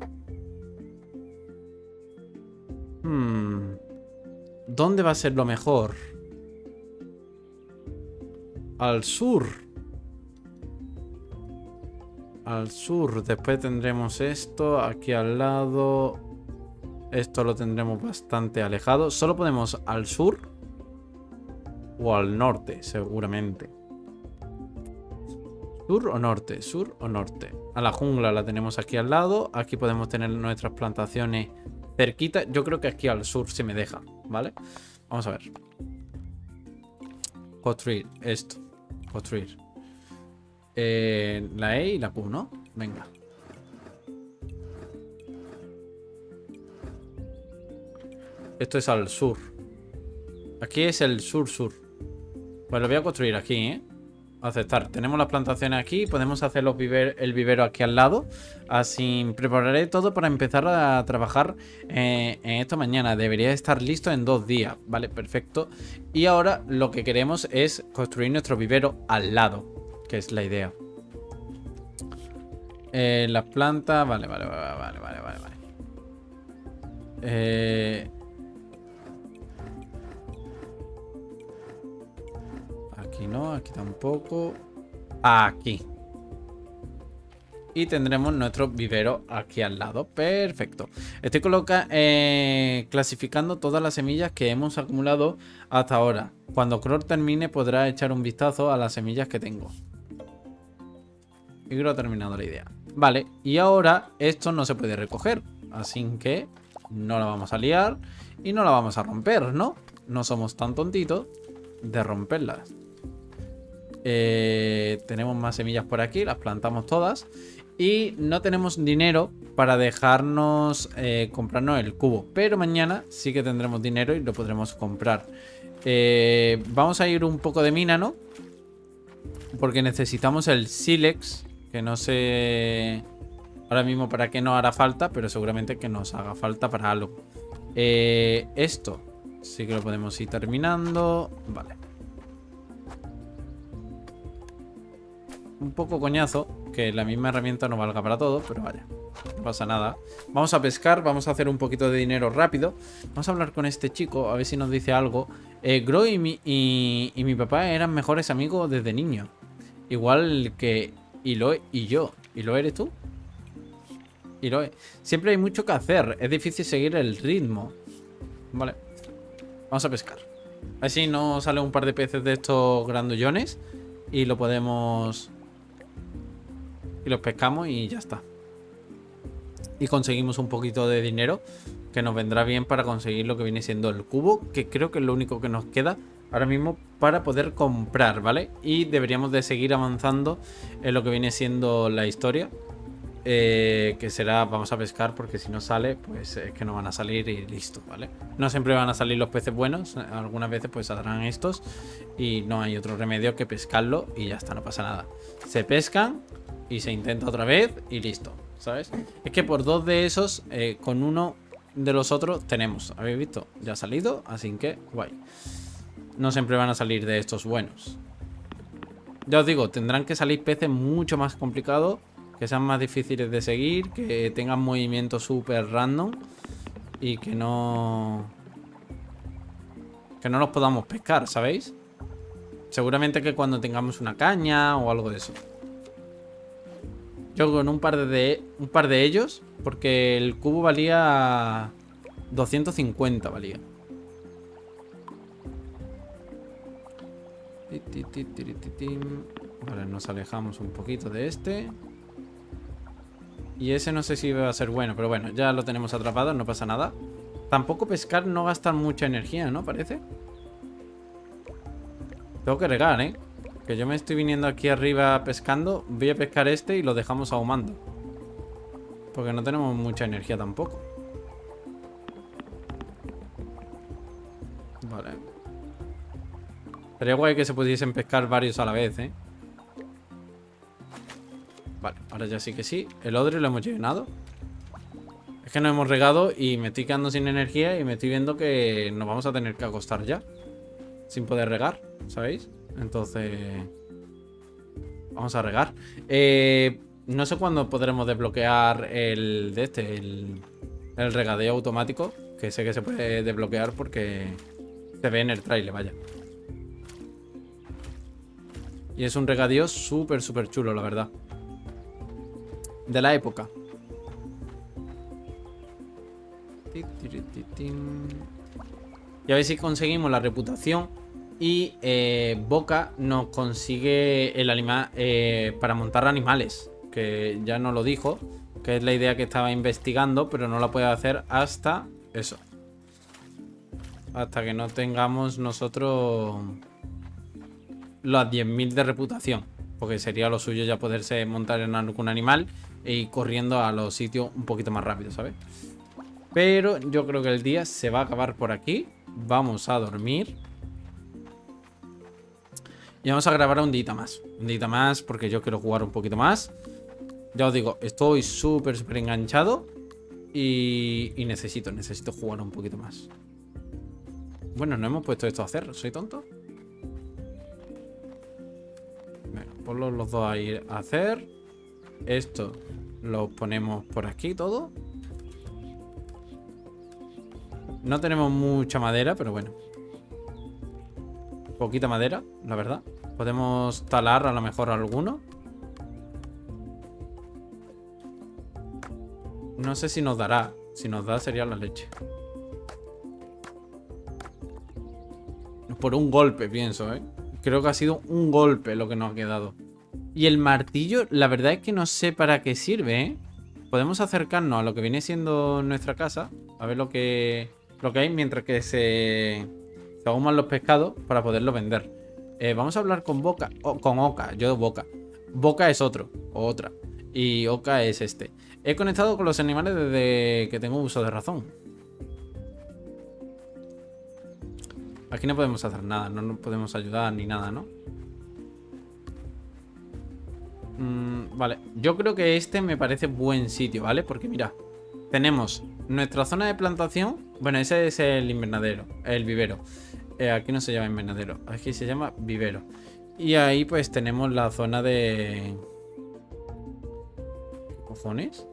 Hmm. ¿Dónde va a ser lo mejor? Al sur. Al sur. Después tendremos esto aquí al lado. Esto lo tendremos bastante alejado. Solo podemos al sur o al norte, seguramente. ¿Sur o norte? Sur o norte. A la jungla la tenemos aquí al lado. Aquí podemos tener nuestras plantaciones cerquita. Yo creo que aquí al sur se me deja, ¿vale? Vamos a ver. Construir esto. Construir. Eh, la E y la Q, ¿no? Venga. Esto es al sur. Aquí es el sur-sur. Pues lo voy a construir aquí, ¿eh? Aceptar. Tenemos las plantaciones aquí. Podemos hacer los viver el vivero aquí al lado. Así prepararé todo para empezar a trabajar eh, en esta mañana. Debería estar listo en dos días. Vale, perfecto. Y ahora lo que queremos es construir nuestro vivero al lado, que es la idea. Eh, las plantas... Vale, vale, vale, vale, vale, vale, vale. Eh... Aquí no, aquí tampoco. Aquí. Y tendremos nuestro vivero aquí al lado. Perfecto. Estoy coloca eh, clasificando todas las semillas que hemos acumulado hasta ahora. Cuando Crow termine podrá echar un vistazo a las semillas que tengo. Y Crow ha terminado la idea. Vale, y ahora esto no se puede recoger. Así que no la vamos a liar y no la vamos a romper, ¿no? No somos tan tontitos de romperlas. Eh, tenemos más semillas por aquí, las plantamos todas. Y no tenemos dinero para dejarnos eh, comprarnos el cubo. Pero mañana sí que tendremos dinero y lo podremos comprar. eh, Vamos a ir un poco de mina, ¿no? Porque necesitamos el sílex. Que no sé ahora mismo para qué nos hará falta, pero seguramente que nos haga falta para algo. eh, Esto sí que lo podemos ir terminando. Vale. Un poco coñazo que la misma herramienta no valga para todo, pero vaya, no pasa nada. Vamos a pescar, vamos a hacer un poquito de dinero rápido. Vamos a hablar con este chico, a ver si nos dice algo. eh, Gro y mi, y, y mi papá eran mejores amigos desde niño. Igual que Iloe y yo. ¿Iloe eres tú? Iloe. Siempre hay mucho que hacer, es difícil seguir el ritmo. Vale, vamos a pescar. Así nos sale un par de peces de estos grandullones y lo podemos... Y los pescamos y ya está. Y conseguimos un poquito de dinero que nos vendrá bien para conseguir lo que viene siendo el cubo, que creo que es lo único que nos queda ahora mismo para poder comprar, ¿vale? Y deberíamos de seguir avanzando en lo que viene siendo la historia. Eh, que será, vamos a pescar, porque si no sale, pues es que no van a salir y listo, ¿vale? No siempre van a salir los peces buenos, algunas veces pues saldrán estos y no hay otro remedio que pescarlo y ya está, no pasa nada. Se pescan y se intenta otra vez y listo, ¿sabes? Es que por dos de esos, eh, con uno de los otros tenemos, ¿habéis visto? Ya ha salido, así que guay. No siempre van a salir de estos buenos. Ya os digo, tendrán que salir peces mucho más complicados, que sean más difíciles de seguir, que tengan movimientos súper random y que no... que no los podamos pescar, ¿sabéis? Seguramente que cuando tengamos una caña o algo de eso. Yo con un par de, un par de ellos, porque el cubo valía doscientos cincuenta, valía. Vale, nos alejamos un poquito de este. Y ese no sé si va a ser bueno, pero bueno, ya lo tenemos atrapado, no pasa nada. Tampoco pescar no gasta mucha energía, ¿no? Parece. Tengo que regar, ¿eh? Que yo me estoy viniendo aquí arriba pescando. Voy a pescar este y lo dejamos ahumando. Porque no tenemos mucha energía tampoco. Vale. Sería guay que se pudiesen pescar varios a la vez, ¿eh? Vale, ahora ya sí que sí. El odre lo hemos llenado. Es que nos hemos regado y me estoy quedando sin energía y me estoy viendo que nos vamos a tener que acostar ya. Sin poder regar, ¿sabéis? Entonces... vamos a regar. Eh, no sé cuándo podremos desbloquear el de este, el, el regadeo automático. Que sé que se puede desbloquear porque se ve en el trailer, vaya. Y es un regadío súper, súper chulo, la verdad. De la época. Y a ver si conseguimos la reputación. Y eh, Boca nos consigue el animal eh, para montar animales. Que ya nos lo dijo. Que es la idea que estaba investigando. Pero no la puede hacer hasta eso. Hasta que no tengamos nosotros las diez mil de reputación. Porque sería lo suyo ya poderse montar en algún animal e ir corriendo a los sitios un poquito más rápido, ¿sabes? Pero yo creo que el día se va a acabar por aquí. Vamos a dormir. Y vamos a grabar un día más. Un día más porque yo quiero jugar un poquito más. Ya os digo, estoy súper, súper enganchado. Y, y necesito, necesito jugar un poquito más. Bueno, no hemos puesto esto a hacer. ¿Soy tonto? Bueno, ponlos los dos ahí a hacer. Esto lo ponemos por aquí todo. No tenemos mucha madera, pero bueno. Poquita madera, la verdad. Podemos talar a lo mejor alguno. No sé si nos dará. Si nos da sería la leche. Por un golpe, pienso, ¿eh? Creo que ha sido un golpe lo que nos ha quedado. Y el martillo, la verdad es que no sé para qué sirve, ¿eh? Podemos acercarnos a lo que viene siendo nuestra casa. A ver lo que, lo que hay mientras que se, se ahuman los pescados para poderlos vender. Eh, vamos a hablar con Boca. O, con Oca, yo Boca. Boca es otro, o otra. Y Oca es este. He conectado con los animales desde que tengo uso de razón. Aquí no podemos hacer nada, no nos podemos ayudar ni nada, ¿no? Mm, vale, yo creo que este me parece buen sitio, ¿vale? Porque mira, tenemos nuestra zona de plantación. Bueno, ese es el invernadero, el vivero. eh, Aquí no se llama invernadero, aquí se llama vivero. Y ahí pues tenemos la zona de... ¿Qué cojones?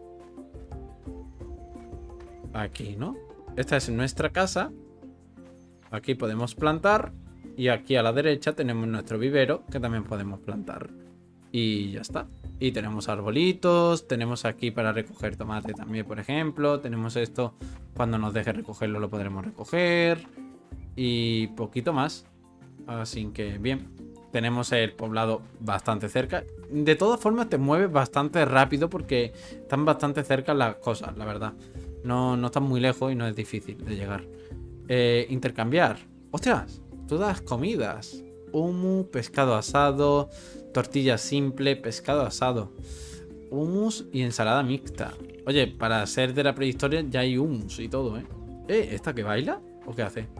Aquí, ¿no? Esta es nuestra casa. Aquí podemos plantar. Y aquí a la derecha tenemos nuestro vivero, que también podemos plantar. Y ya está. Y tenemos arbolitos. Tenemos aquí para recoger tomate también, por ejemplo. Tenemos esto. Cuando nos deje recogerlo lo podremos recoger. Y poquito más. Así que bien. Tenemos el poblado bastante cerca. De todas formas te mueves bastante rápido porque están bastante cerca las cosas, la verdad. No, no están muy lejos y no es difícil de llegar. Eh, intercambiar. ¡Ostras! todas comidas. Hummus, pescado asado, tortilla simple, pescado asado. Hummus y ensalada mixta. Oye, para ser de la prehistoria ya hay hummus y todo, ¿eh? ¿Eh? ¿Esta que baila? ¿O qué hace?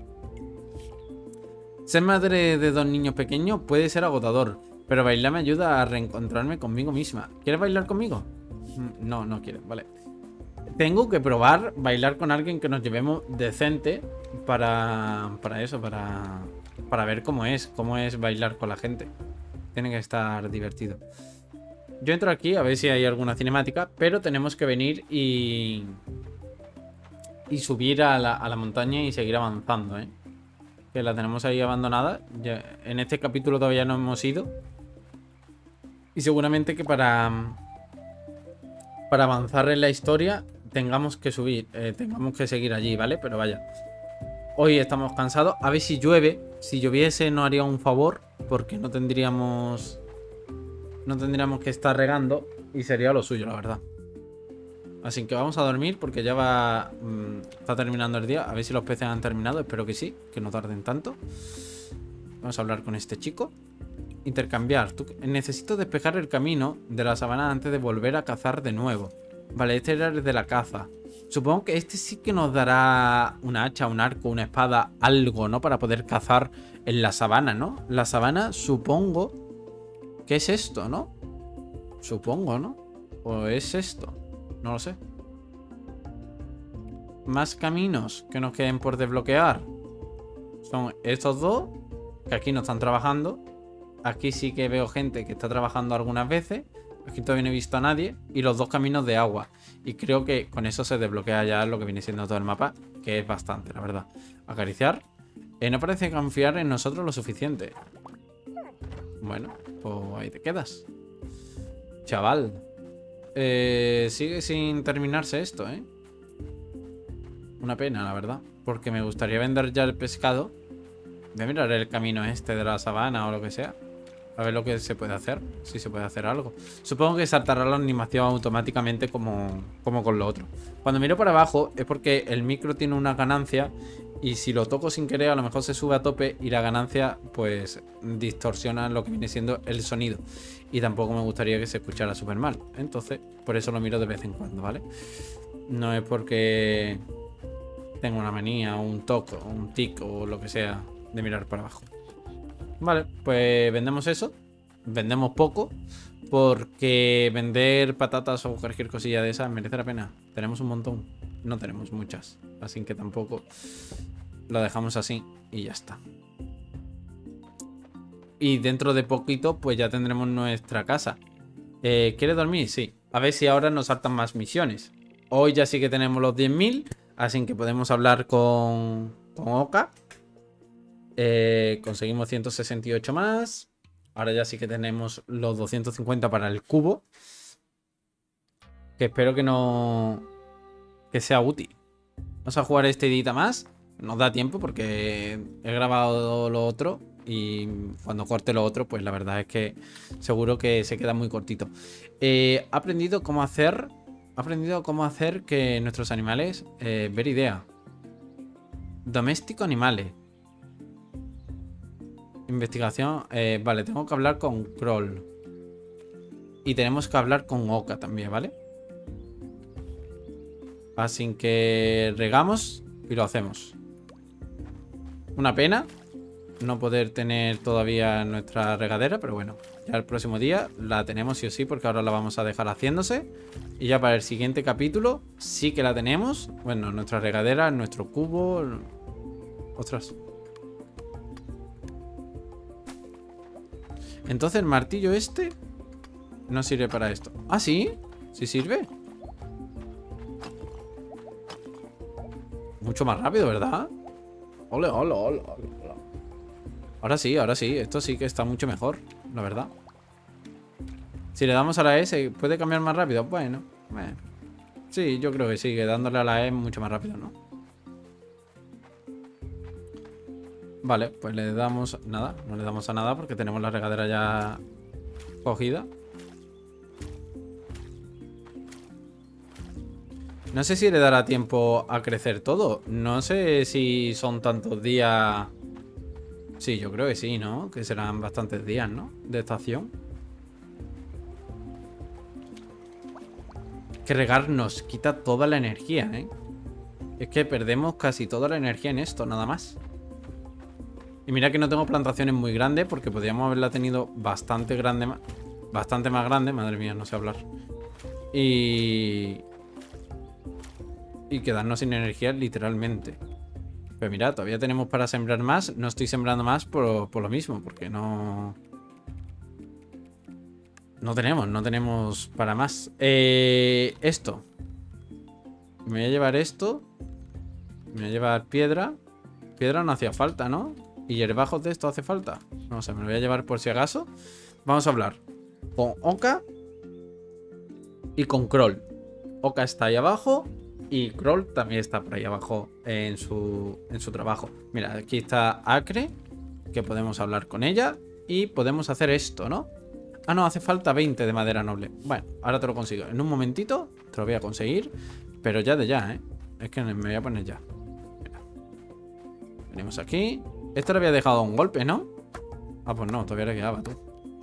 Ser madre de dos niños pequeños puede ser agotador, pero bailar me ayuda a reencontrarme conmigo misma. ¿Quieres bailar conmigo? No, no quiero, vale. Tengo que probar bailar con alguien que nos llevemos decente para, para eso, para, para ver cómo es, cómo es bailar con la gente. Tiene que estar divertido. Yo entro aquí a ver si hay alguna cinemática, pero tenemos que venir y, y subir a la, a la montaña y seguir avanzando, ¿eh? Que la tenemos ahí abandonada. Ya, en este capítulo todavía no hemos ido. Y seguramente que para, para avanzar en la historia tengamos que subir, eh, tengamos que seguir allí, ¿vale? Pero vaya. Hoy estamos cansados. A ver si llueve. Si lloviese nos haría un favor, porque no tendríamos... No tendríamos que estar regando y sería lo suyo, la verdad. Así que vamos a dormir porque ya va... Mmm, está terminando el día. A ver si los peces han terminado. Espero que sí, que no tarden tanto. Vamos a hablar con este chico. Intercambiar. Tú, necesito despejar el camino de la sabana antes de volver a cazar de nuevo. Vale, este era el de la caza. Supongo que este sí que nos dará una hacha, un arco, una espada, algo, ¿no? Para poder cazar en la sabana, ¿no? La sabana, supongo... ¿Qué es esto, no? Supongo, ¿no? ¿O es esto? No lo sé. Más caminos que nos queden por desbloquear. Son estos dos, que aquí no están trabajando. Aquí sí que veo gente que está trabajando algunas veces. Aquí todavía no he visto a nadie. Y los dos caminos de agua. Y creo que con eso se desbloquea ya lo que viene siendo todo el mapa, que es bastante, la verdad. Acariciar. Eh, no parece confiar en nosotros lo suficiente. Bueno, pues ahí te quedas. Chaval. Eh, sigue sin terminarse esto, ¿eh? Una pena, la verdad. Porque me gustaría vender ya el pescado. Voy a mirar el camino este de la sabana o lo que sea. A ver lo que se puede hacer. Si se puede hacer algo. Supongo que saltará la animación automáticamente como, como con lo otro. Cuando miro para abajo es porque el micro tiene una ganancia. Y si lo toco sin querer a lo mejor se sube a tope. Y la ganancia pues distorsiona lo que viene siendo el sonido. Y tampoco me gustaría que se escuchara súper mal. Entonces por eso lo miro de vez en cuando, ¿vale? No es porque tengo una manía o un toque o un tic o lo que sea de mirar para abajo. Vale, pues vendemos eso. Vendemos poco. Porque vender patatas o cualquier cosilla de esas merece la pena. Tenemos un montón. No tenemos muchas. Así que tampoco lo dejamos así y ya está. Y dentro de poquito pues ya tendremos nuestra casa. eh, ¿Quieres dormir? Sí. A ver si ahora nos saltan más misiones. Hoy ya sí que tenemos los diez mil. Así que podemos hablar con, con Oka. Eh, conseguimos ciento sesenta y ocho más. Ahora ya sí que tenemos los doscientos cincuenta para el cubo. Que espero que no... Que sea útil. Vamos a jugar este día más. Nos da tiempo porque he grabado lo otro. Y cuando corte lo otro, pues la verdad es que seguro que se queda muy cortito. Eh, he aprendido cómo hacer... He aprendido cómo hacer que nuestros animales... Eh, ver idea. Doméstico animales. Investigación. Eh, vale, tengo que hablar con Kroll. Y tenemos que hablar con Oka también, ¿vale? Así que regamos y lo hacemos. Una pena no poder tener todavía nuestra regadera, pero bueno, ya el próximo día la tenemos sí o sí, porque ahora la vamos a dejar haciéndose. Y ya para el siguiente capítulo sí que la tenemos. Bueno, nuestra regadera, nuestro cubo. Ostras. Entonces el martillo este no sirve para esto. ¿Ah, sí? ¿Sí sirve? Mucho más rápido, ¿verdad? Ole, ole, ole, ole. Ahora sí, ahora sí. Esto sí que está mucho mejor, la verdad. Si le damos a la S, ¿puede cambiar más rápido? Bueno, bueno. Sí, yo creo que sí, que dándole a la E mucho más rápido, ¿no? Vale, pues le damos nada. No le damos a nada porque tenemos la regadera ya cogida. No sé si le dará tiempo a crecer todo. No sé si son tantos días Sí, yo creo que sí, ¿no? Que serán bastantes días, ¿no? De estación. Que regar nos quita toda la energía, ¿eh? Es que perdemos casi toda la energía en esto, nada más. Y mira que no tengo plantaciones muy grandes porque podríamos haberla tenido bastante grande, bastante más grande. Madre mía, no sé hablar. Y... Y quedarnos sin energía literalmente. Pero mira, todavía tenemos para sembrar más. No estoy sembrando más por, por lo mismo, porque no... No tenemos, no tenemos para más. Eh, esto. Me voy a llevar esto. Me voy a llevar piedra. Piedra no hacía falta, ¿no? ¿Y hierbajos de esto hace falta? No sé, me lo voy a llevar por si acaso. Vamos a hablar con Oka y con Kroll. Oka está ahí abajo y Kroll también está por ahí abajo en su, en su trabajo. Mira, aquí está Acre, que podemos hablar con ella y podemos hacer esto, ¿no? Ah, no, hace falta veinte de madera noble. Bueno, ahora te lo consigo. En un momentito te lo voy a conseguir, pero ya de ya, ¿eh? Es que me voy a poner ya. Mira. Venimos aquí. Esto le había dejado un golpe, ¿no? Ah, pues no, todavía le quedaba, tú.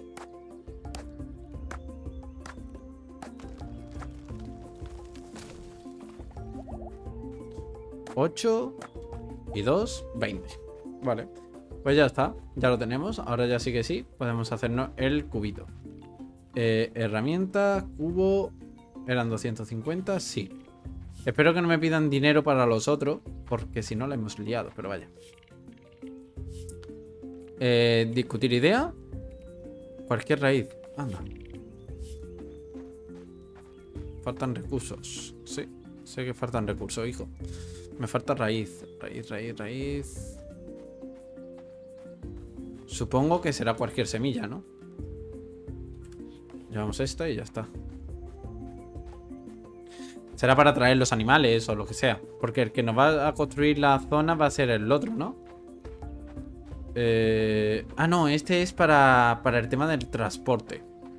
ocho y dos, veinte. Vale. Pues ya está, ya lo tenemos. Ahora ya sí que sí, podemos hacernos el cubito. Eh, herramienta, cubo. Eran doscientos cincuenta, sí. Espero que no me pidan dinero para los otros, porque si no la hemos liado, pero vaya. Eh, discutir idea. Cualquier raíz. Anda. Faltan recursos. Sí, sé que faltan recursos, hijo. Me falta raíz. Raíz, raíz, raíz. Supongo que será cualquier semilla, ¿no? Llevamos esta y ya está. Será para traer los animales o lo que sea. Porque el que nos va a construir la zona va a ser el otro, ¿no? Eh... Ah, no, este es para, para el tema del transporte.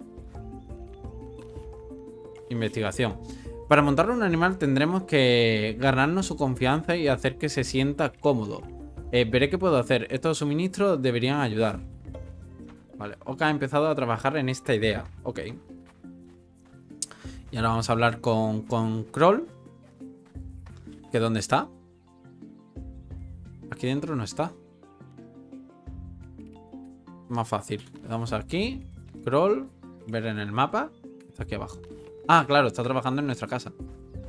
Investigación. Para montar un animal tendremos que ganarnos su confianza y hacer que se sienta cómodo. Eh, veré qué puedo hacer. Estos suministros deberían ayudar. Vale, Oka ha empezado a trabajar en esta idea. Ok. Y ahora vamos a hablar con, con Kroll. ¿Que dónde está? Aquí dentro no está. Más fácil. Le damos aquí. Kroll. Ver en el mapa. Está aquí abajo. Ah, claro, está trabajando en nuestra casa.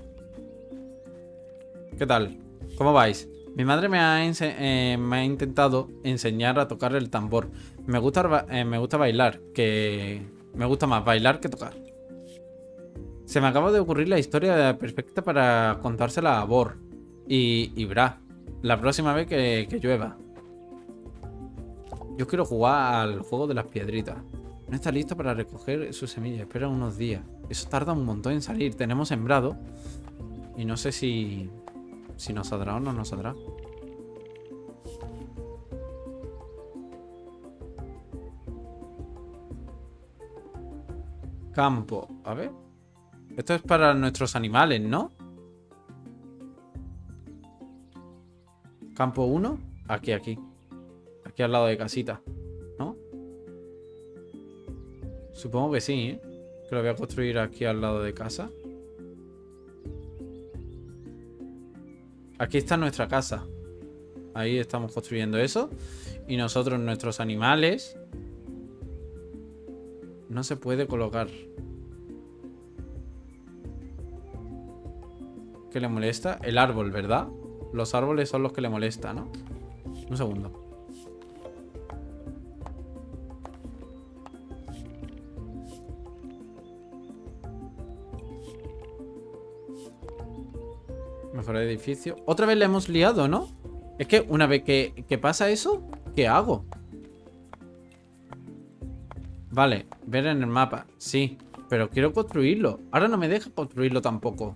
¿Qué tal? ¿Cómo vais? Mi madre me ha, eh, me ha intentado enseñar a tocar el tambor. Me gusta, eh, me gusta bailar, que... Me gusta más bailar que tocar. Se me acaba de ocurrir la historia perfecta para contársela a Bor y, y Bra. La próxima vez que, que llueva. Yo quiero jugar al juego de las piedritas. No está listo para recoger sus semillas. Espera unos días. Eso tarda un montón en salir. Tenemos sembrado. Y no sé si... Si nos saldrá o no nos saldrá. Campo. A ver. Esto es para nuestros animales, ¿no? Campo uno. Aquí, aquí. Aquí al lado de casita. ¿No? Supongo que sí, ¿eh? Que lo voy a construir aquí al lado de casa. Aquí está nuestra casa. Ahí estamos construyendo eso. Y nosotros, nuestros animales. No se puede colocar. ¿Qué le molesta? El árbol, ¿verdad? Los árboles son los que le molestan, ¿no? Un segundo. Mejorar edificio. Otra vez le hemos liado, ¿no? Es que una vez que, que pasa eso, ¿qué hago? Vale, ver en el mapa. Sí, pero quiero construirlo. Ahora no me deja construirlo tampoco.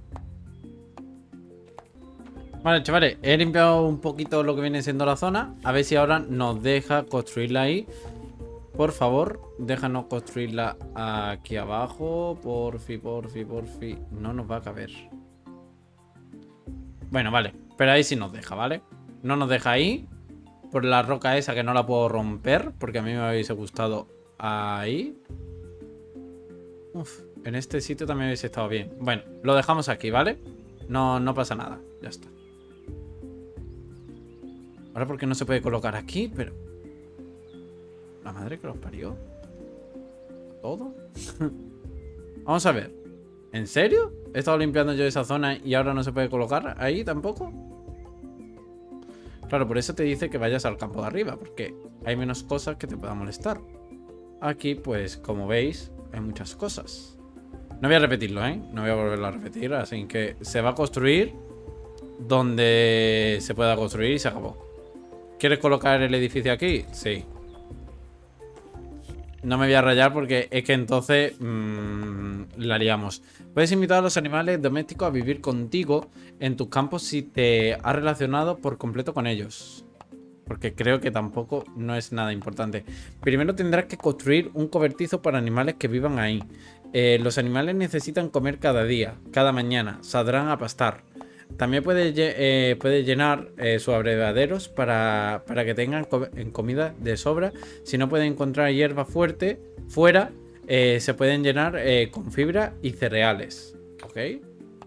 Vale, chavales, he limpiado un poquito lo que viene siendo la zona. A ver si ahora nos deja construirla ahí. Por favor, déjanos construirla aquí abajo. Porfi, porfi, porfi. No nos va a caber. Bueno, vale, pero ahí sí nos deja, ¿vale? No nos deja ahí. por la roca esa que no la puedo romper, porque a mí me hubiese gustado ahí. Uf, en este sitio también hubiese estado bien. Bueno, lo dejamos aquí, ¿vale? No, no pasa nada, ya está. Ahora porque no se puede colocar aquí, pero... La madre que los parió. ¿Todo? Vamos a ver. ¿En serio? He estado limpiando yo esa zona y ahora no se puede colocar ahí tampoco. Claro, por eso te dice que vayas al campo de arriba, porque hay menos cosas que te puedan molestar. Aquí, pues, como veis, hay muchas cosas. No voy a repetirlo, ¿eh? No voy a volverlo a repetir, así que se va a construir donde se pueda construir y se acabó. ¿Quieres colocar el edificio aquí? Sí. No me voy a rayar porque es que entonces mmm, la liamos. Puedes invitar a los animales domésticos a vivir contigo en tus campos si te has relacionado por completo con ellos. Porque creo que tampoco no es nada importante. Primero tendrás que construir un cobertizo para animales que vivan ahí. Eh, los animales necesitan comer cada día, cada mañana. Saldrán a pastar. También puedes eh, puede llenar eh, sus abrevaderos para, para que tengan co en comida de sobra. Si no pueden encontrar hierba fuerte fuera, eh, se pueden llenar eh, con fibra y cereales. ¿Ok?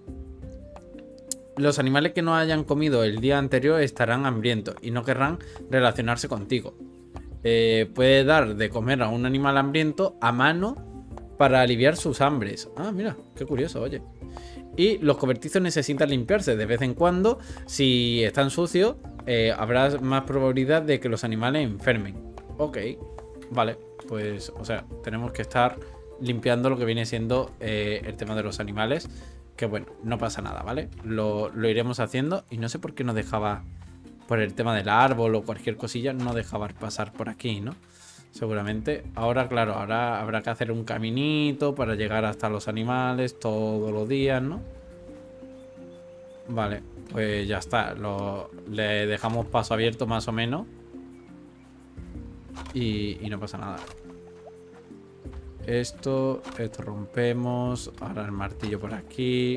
Los animales que no hayan comido el día anterior estarán hambrientos y no querrán relacionarse contigo. Eh, puede dar de comer a un animal hambriento a mano para aliviar sus hambres. Ah, mira, qué curioso, oye. Y los cobertizos necesitan limpiarse de vez en cuando. Si están sucios, eh, habrá más probabilidad de que los animales enfermen. Ok, vale, pues, o sea, tenemos que estar limpiando lo que viene siendo eh, el tema de los animales. Que bueno, no pasa nada, ¿vale? Lo, lo iremos haciendo. Y no sé por qué no dejaba, por el tema del árbol o cualquier cosilla, no dejaba pasar por aquí, ¿no? Seguramente. Ahora, claro, ahora habrá que hacer un caminito para llegar hasta los animales todos los días, ¿no? Vale, pues ya está. Lo, le dejamos paso abierto más o menos. Y, y no pasa nada. Esto, esto rompemos. Ahora el martillo por aquí.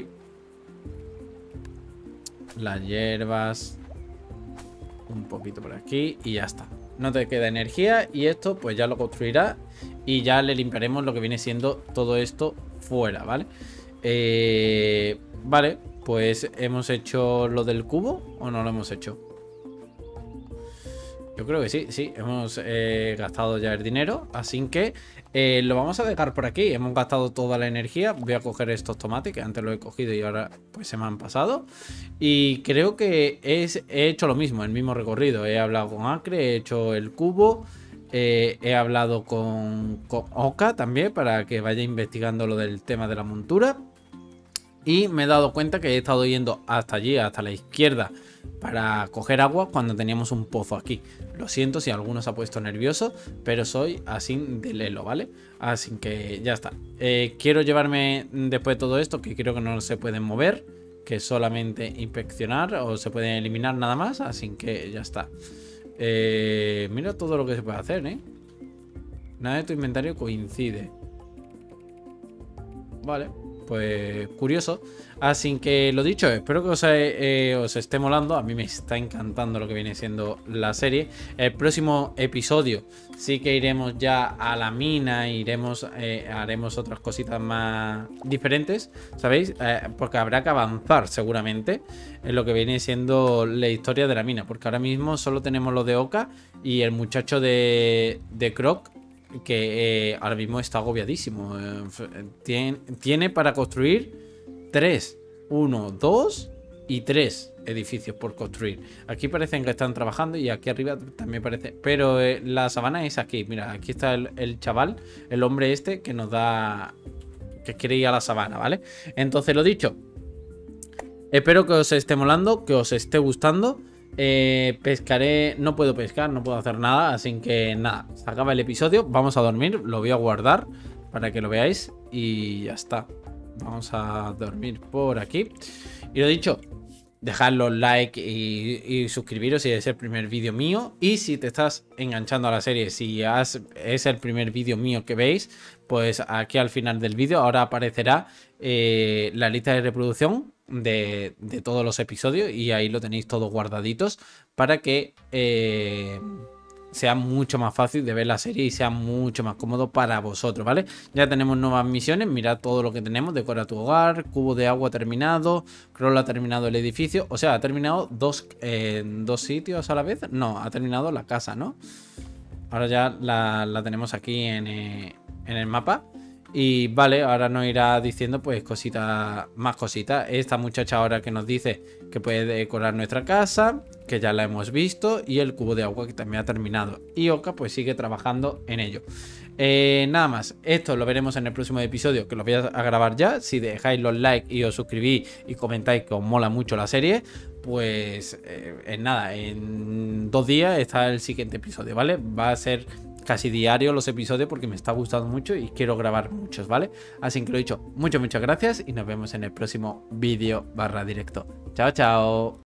Las hierbas. Un poquito por aquí y ya está. No te queda energía y esto pues ya lo construirá y ya le limpiaremos lo que viene siendo todo esto fuera, ¿vale? Eh, vale, pues hemos hecho lo del cubo o no lo hemos hecho. Yo creo que sí, sí, hemos eh, gastado ya el dinero, así que eh, lo vamos a dejar por aquí. Hemos gastado toda la energía. Voy a coger estos tomates que antes los he cogido y ahora pues se me han pasado. Y creo que es, he hecho lo mismo, el mismo recorrido. He hablado con Acre, he hecho el cubo, eh, he hablado con, con Oka también para que vaya investigando lo del tema de la montura. Y me he dado cuenta que he estado yendo hasta allí, hasta la izquierda, para coger agua cuando teníamos un pozo aquí. Lo siento si alguno se ha puesto nervioso, pero soy así de lelo, ¿vale? Así que ya está. Eh, quiero llevarme después de todo esto, que creo que no se pueden mover, que solamente inspeccionar o se pueden eliminar nada más, así que ya está. Eh, mira todo lo que se puede hacer, ¿eh? Nada de tu inventario coincide. Vale. Pues curioso. Así que lo dicho, espero que os, eh, os esté molando. A mí me está encantando lo que viene siendo la serie. El próximo episodio sí que iremos ya a la mina. Iremos, eh, haremos otras cositas más diferentes, ¿sabéis? Eh, porque habrá que avanzar seguramente en lo que viene siendo la historia de la mina. Porque ahora mismo solo tenemos lo de Oka y el muchacho de, de Croc, que eh, ahora mismo está agobiadísimo. Eh, tiene, tiene para construir tres, uno, dos y tres edificios por construir. Aquí parecen que están trabajando y aquí arriba también parece. Pero eh, la sabana es aquí. Mira, aquí está el, el chaval, el hombre este que nos da, que quiere ir a la sabana, ¿vale? Entonces, lo dicho, espero que os esté molando, que os esté gustando. Eh, pescaré, no puedo pescar, no puedo hacer nada, así que nada, se acaba el episodio, vamos a dormir, lo voy a guardar para que lo veáis y ya está. Vamos a dormir por aquí. Y lo dicho, dejad los like y, y suscribiros si es el primer vídeo mío. Y si te estás enganchando a la serie, si has, es el primer vídeo mío que veis, pues aquí al final del vídeo ahora aparecerá eh, la lista de reproducción de, de todos los episodios y ahí lo tenéis todos guardaditos para que eh, sea mucho más fácil de ver la serie y sea mucho más cómodo para vosotros, ¿vale? Ya tenemos nuevas misiones, mirad todo lo que tenemos: decora tu hogar, cubo de agua terminado, Crawl ha terminado el edificio, o sea, ha terminado dos, eh, dos sitios a la vez. No, ha terminado la casa, ¿no? Ahora ya la, la tenemos aquí en, eh, en el mapa. Y vale, ahora nos irá diciendo pues cositas, más cositas. Esta muchacha ahora que nos dice que puede decorar nuestra casa, que ya la hemos visto, y el cubo de agua que también ha terminado. Y Oka pues sigue trabajando en ello. Eh, nada más, esto lo veremos en el próximo episodio, que lo voy a grabar ya. Si dejáis los likes y os suscribís y comentáis que os mola mucho la serie, pues eh, en nada, en dos días está el siguiente episodio, ¿vale? Va a ser casi diario los episodios porque me está gustando mucho y quiero grabar muchos, ¿vale? Así que lo he dicho, muchas, muchas gracias y nos vemos en el próximo vídeo barra directo. Chao, chao.